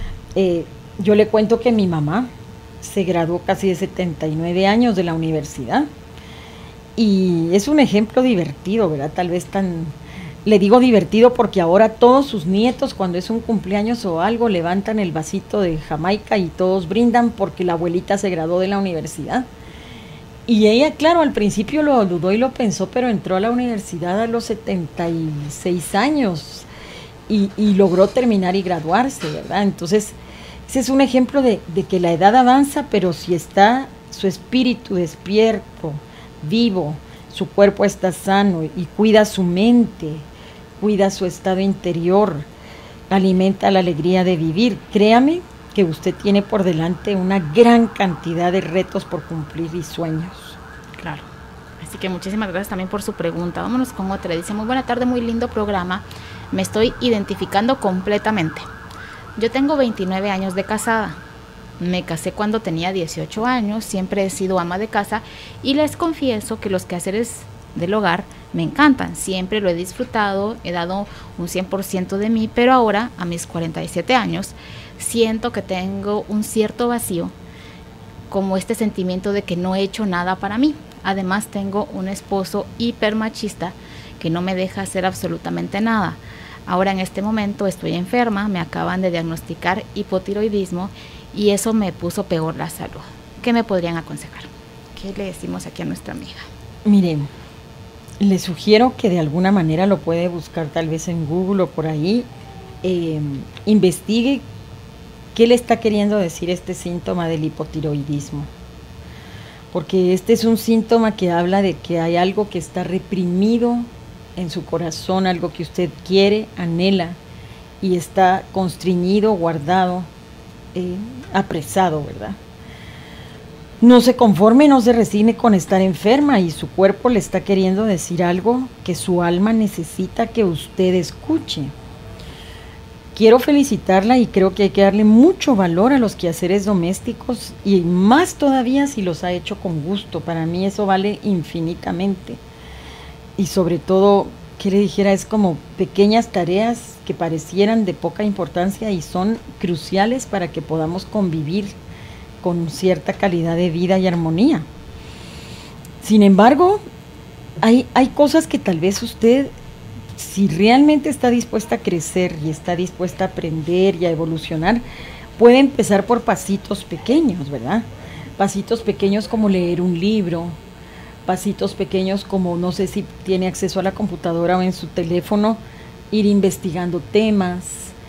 Yo le cuento que mi mamá se graduó casi de 79 años de la universidad y es un ejemplo divertido, ¿verdad? Tal vez le digo divertido porque ahora todos sus nietos, cuando es un cumpleaños o algo, levantan el vasito de Jamaica y todos brindan porque la abuelita se graduó de la universidad. Y ella, claro, al principio lo dudó y lo pensó, pero entró a la universidad a los 76 años y logró terminar y graduarse, ¿verdad? Entonces, ese es un ejemplo de que la edad avanza, pero si está su espíritu despierto, vivo, su cuerpo está sano y cuida su mente, cuida su estado interior, alimenta la alegría de vivir, créame que usted tiene por delante una gran cantidad de retos por cumplir y sueños. Claro. Así que muchísimas gracias también por su pregunta. Vámonos con otra. Dice, muy buena tarde, muy lindo programa. Me estoy identificando completamente. Yo tengo 29 años de casada. Me casé cuando tenía 18 años. Siempre he sido ama de casa y les confieso que los quehaceres del hogar me encantan. Siempre lo he disfrutado, he dado un 100% de mí, pero ahora, a mis 47 años, siento que tengo un cierto vacío, como este sentimiento de que no he hecho nada para mí. Además, tengo un esposo hipermachista que no me deja hacer absolutamente nada. Ahora en este momento estoy enferma, me acaban de diagnosticar hipotiroidismo y eso me puso peor la salud. ¿Qué me podrían aconsejar? ¿Qué le decimos aquí a nuestra amiga? Miren, le sugiero que de alguna manera lo puede buscar tal vez en Google o por ahí, investigue qué le está queriendo decir este síntoma del hipotiroidismo, porque este es un síntoma que habla de que hay algo que está reprimido en su corazón, algo que usted quiere, anhela y está constreñido, guardado, apresado, ¿verdad? No se conforme, no se resigne con estar enferma y su cuerpo le está queriendo decir algo que su alma necesita que usted escuche. Quiero felicitarla y creo que hay que darle mucho valor a los quehaceres domésticos y más todavía si los ha hecho con gusto. Para mí eso vale infinitamente. Y sobre todo, que le dijera, es como pequeñas tareas que parecieran de poca importancia y son cruciales para que podamos convivir con cierta calidad de vida y armonía. Sin embargo, hay cosas que tal vez usted, si realmente está dispuesta a crecer y está dispuesta a aprender y a evolucionar, puede empezar por pasitos pequeños, ¿verdad? Pasitos pequeños como leer un libro, pasitos pequeños como, no sé si tiene acceso a la computadora o en su teléfono, ir investigando temas,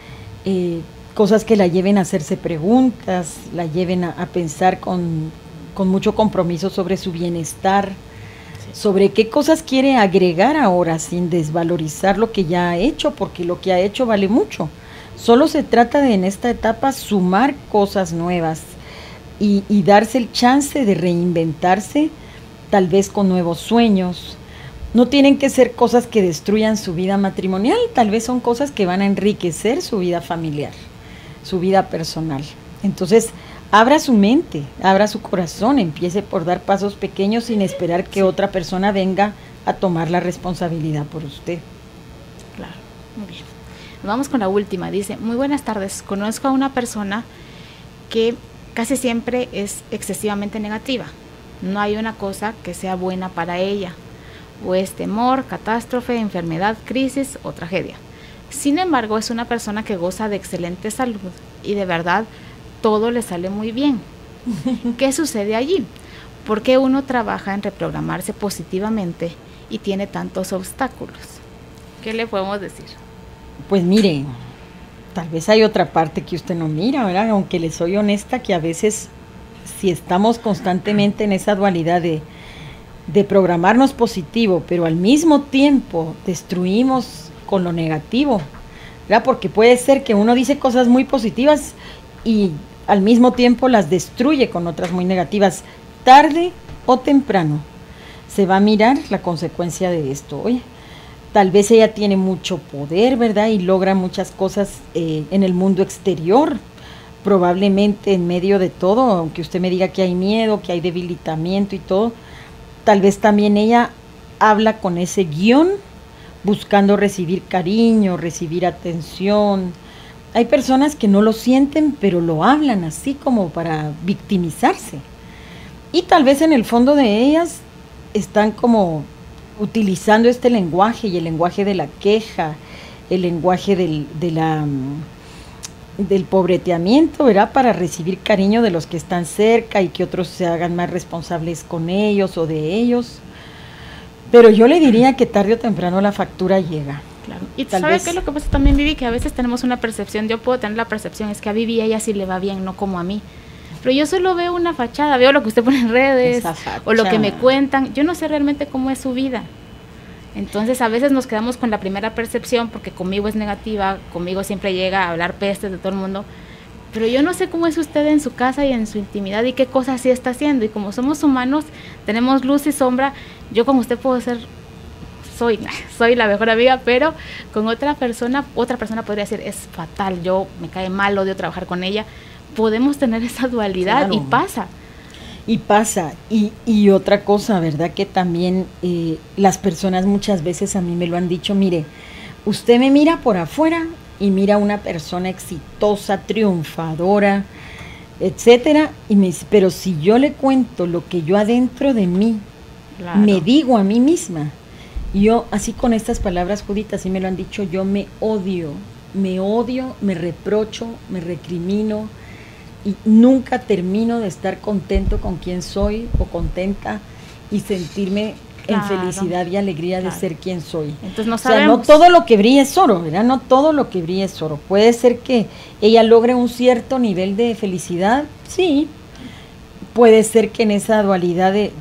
cosas que la lleven a hacerse preguntas, la lleven a pensar con mucho compromiso sobre su bienestar, sobre qué cosas quiere agregar ahora sin desvalorizar lo que ya ha hecho, porque lo que ha hecho vale mucho. Solo se trata de en esta etapa sumar cosas nuevas y darse el chance de reinventarse, tal vez con nuevos sueños. No tienen que ser cosas que destruyan su vida matrimonial, tal vez son cosas que van a enriquecer su vida familiar, su vida personal. Entonces, abra su mente, abra su corazón, empiece por dar pasos pequeños sin esperar que otra persona venga a tomar la responsabilidad por usted. Claro, muy bien. Vamos con la última. Dice, muy buenas tardes. Conozco a una persona que casi siempre es excesivamente negativa. No hay una cosa que sea buena para ella. O es temor, catástrofe, enfermedad, crisis o tragedia. Sin embargo, es una persona que goza de excelente salud y de verdad todo le sale muy bien. ¿Qué sucede allí? ¿Por qué uno trabaja en reprogramarse positivamente y tiene tantos obstáculos? ¿Qué le podemos decir? Pues mire, tal vez hay otra parte que usted no mira, ¿verdad? Aunque le soy honesta que a veces si estamos constantemente en esa dualidad de programarnos positivo, pero al mismo tiempo destruimos con lo negativo, ¿verdad? Porque puede ser que uno dice cosas muy positivas y al mismo tiempo las destruye con otras muy negativas. Tarde o temprano se va a mirar la consecuencia de esto. Oye, tal vez ella tiene mucho poder, ¿verdad? Y logra muchas cosas en el mundo exterior, probablemente en medio de todo, aunque usted me diga que hay miedo, que hay debilitamiento y todo, tal vez también ella habla con ese guión, buscando recibir cariño, recibir atención. Hay personas que no lo sienten, pero lo hablan así como para victimizarse. Y tal vez en el fondo de ellas están como utilizando este lenguaje, y el lenguaje de la queja, el lenguaje del pobreteamiento, ¿verdad? Para recibir cariño de los que están cerca y que otros se hagan más responsables con ellos o de ellos. Pero yo le diría que tarde o temprano la factura llega. Claro. Y ¿sabes qué es lo que pasa también, Vivi? Que a veces tenemos una percepción, yo puedo tener la percepción, es que a Vivi ella sí le va bien, no como a mí. Pero yo solo veo una fachada, veo lo que usted pone en redes o lo que me cuentan, yo no sé realmente cómo es su vida. Entonces a veces nos quedamos con la primera percepción porque conmigo es negativa, conmigo siempre llega a hablar pestes de todo el mundo, pero yo no sé cómo es usted en su casa y en su intimidad y qué cosas sí está haciendo. Y como somos humanos, tenemos luz y sombra. Yo con usted puedo ser, soy la mejor amiga, pero con otra persona podría decir, es fatal, yo me cae mal, odio trabajar con ella. Podemos tener esa dualidad, claro. Y pasa. Y otra cosa, ¿verdad? Que también las personas muchas veces a mí me lo han dicho, mire, usted me mira por afuera y mira a una persona exitosa, triunfadora, etcétera, y me dice, pero si yo le cuento lo que yo adentro de mí, claro, me digo a mí misma, yo así con estas palabras, Judith, así me lo han dicho, yo me odio, me reprocho, me recrimino, y nunca termino de estar contento con quien soy o contenta y sentirme en felicidad y alegría de ser quien soy. Entonces no sabemos. O sea, no todo lo que brilla es oro, ¿verdad? No todo lo que brilla es oro. Puede ser que ella logre un cierto nivel de felicidad, sí. Puede ser que en esa dualidad de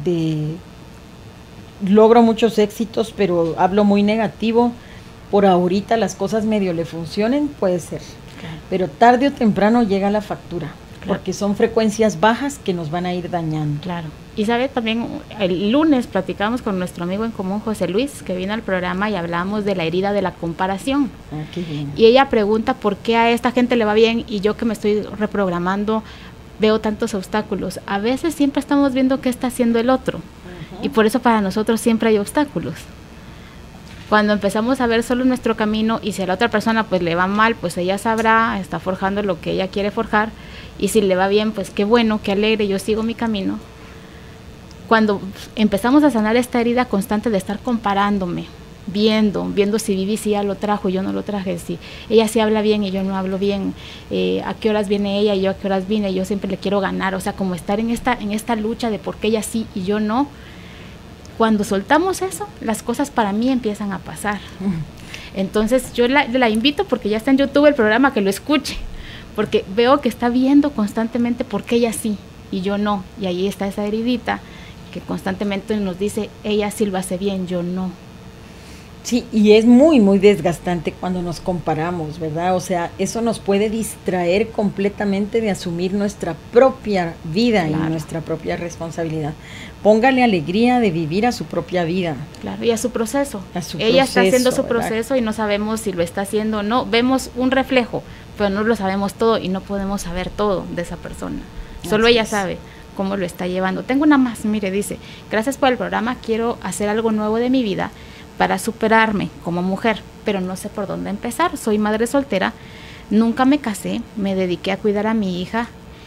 logro muchos éxitos, pero hablo muy negativo, por ahorita las cosas medio le funcionen, puede ser. Claro. Pero tarde o temprano llega la factura. Claro. Porque son frecuencias bajas que nos van a ir dañando. Claro. Y sabe, también el lunes platicamos con nuestro amigo en común, José Luis, que vino al programa y hablamos de la herida de la comparación. Ah, qué bien. Y ella pregunta por qué a esta gente le va bien y yo que me estoy reprogramando veo tantos obstáculos. A veces siempre estamos viendo qué está haciendo el otro. Y por eso para nosotros siempre hay obstáculos. Cuando empezamos a ver solo nuestro camino y si a la otra persona pues le va mal, pues ella sabrá, está forjando lo que ella quiere forjar. Y si le va bien, pues qué bueno, qué alegre, yo sigo mi camino. Cuando empezamos a sanar esta herida constante de estar comparándome, viendo si Vivi sí ya lo trajo, yo no lo traje, si ella sí habla bien y yo no hablo bien, a qué horas viene ella y yo a qué horas vine, yo siempre le quiero ganar, o sea, como estar en esta lucha de por qué ella sí y yo no. Cuando soltamos eso, las cosas para mí empiezan a pasar. Entonces yo la invito, porque ya está en YouTube el programa, que lo escuche, porque veo que está viendo constantemente por qué ella sí y yo no, y ahí está esa heridita que constantemente nos dice, ella sí lo hace bien, yo no. Sí, y es muy, muy desgastante cuando nos comparamos, ¿verdad? O sea, eso nos puede distraer completamente de asumir nuestra propia vida, claro, y nuestra propia responsabilidad. Póngale alegría de vivir a su propia vida. Claro, y a su proceso. Ella está haciendo su proceso, ¿verdad? Y no sabemos si lo está haciendo o no. Vemos un reflejo, pero no lo sabemos todo y no podemos saber todo de esa persona. Solo ella sabe cómo lo está llevando. Tengo una más, mire, dice, gracias por el programa, quiero hacer algo nuevo de mi vida para superarme como mujer, pero no sé por dónde empezar. Soy madre soltera, nunca me casé, me dediqué a cuidar a mi hija,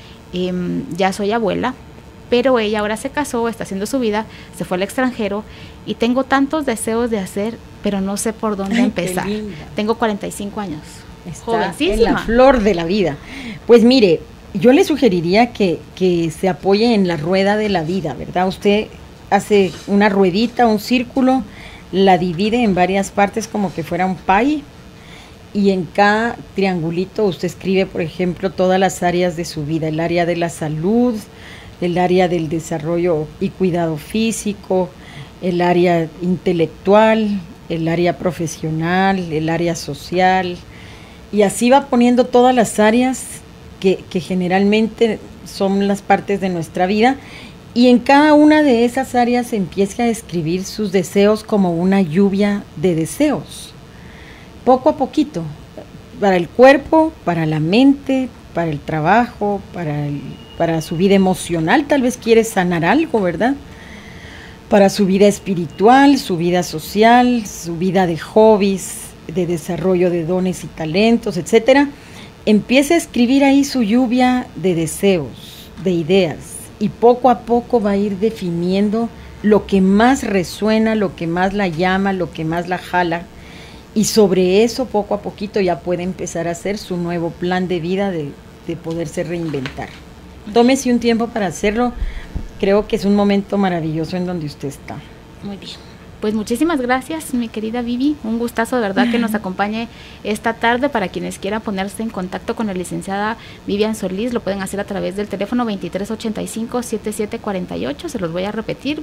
ya soy abuela, pero ella ahora se casó, está haciendo su vida, se fue al extranjero y tengo tantos deseos de hacer, pero no sé por dónde empezar. Tengo 45 años, está jovencísima. En la flor de la vida. Pues mire, yo le sugeriría que se apoye en la rueda de la vida, ¿verdad? Usted hace una ruedita, un círculo, la divide en varias partes como que fuera un pie, y en cada triangulito usted escribe, por ejemplo, todas las áreas de su vida, el área de la salud, el área del desarrollo y cuidado físico, el área intelectual, el área profesional, el área social, y así va poniendo todas las áreas que generalmente son las partes de nuestra vida, y en cada una de esas áreas empieza a escribir sus deseos como una lluvia de deseos, poco a poquito, para el cuerpo, para la mente, para el trabajo, para su vida emocional, tal vez quiere sanar algo, ¿verdad? Para su vida espiritual, su vida social, su vida de hobbies, de desarrollo de dones y talentos, etcétera. Empiece a escribir ahí su lluvia de deseos, de ideas, y poco a poco va a ir definiendo lo que más resuena, lo que más la llama, lo que más la jala, y sobre eso poco a poquito ya puede empezar a hacer su nuevo plan de vida de poderse reinventar. Tómese un tiempo para hacerlo, creo que es un momento maravilloso en donde usted está. Muy bien. Pues muchísimas gracias, mi querida Vivi. Un gustazo de verdad que nos acompañe esta tarde. Para quienes quieran ponerse en contacto con la licenciada Vivian Solís, lo pueden hacer a través del teléfono 2385-7748. Se los voy a repetir,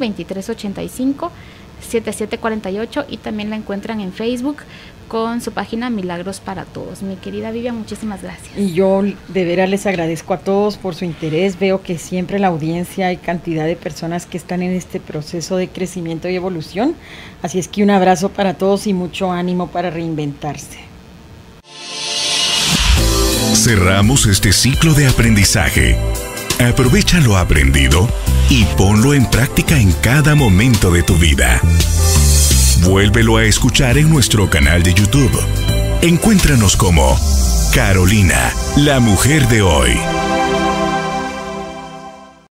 2385-7748, y también la encuentran en Facebook con su página Milagros para Todos. Mi querida Vivian, muchísimas gracias. Y yo de veras les agradezco a todos por su interés. Veo que siempre la audiencia hay cantidad de personas que están en este proceso de crecimiento y evolución. Así es que un abrazo para todos y mucho ánimo para reinventarse. Cerramos este ciclo de aprendizaje. Aprovecha lo aprendido y ponlo en práctica en cada momento de tu vida. Vuélvelo a escuchar en nuestro canal de YouTube. Encuéntranos como Carolina, la mujer de hoy.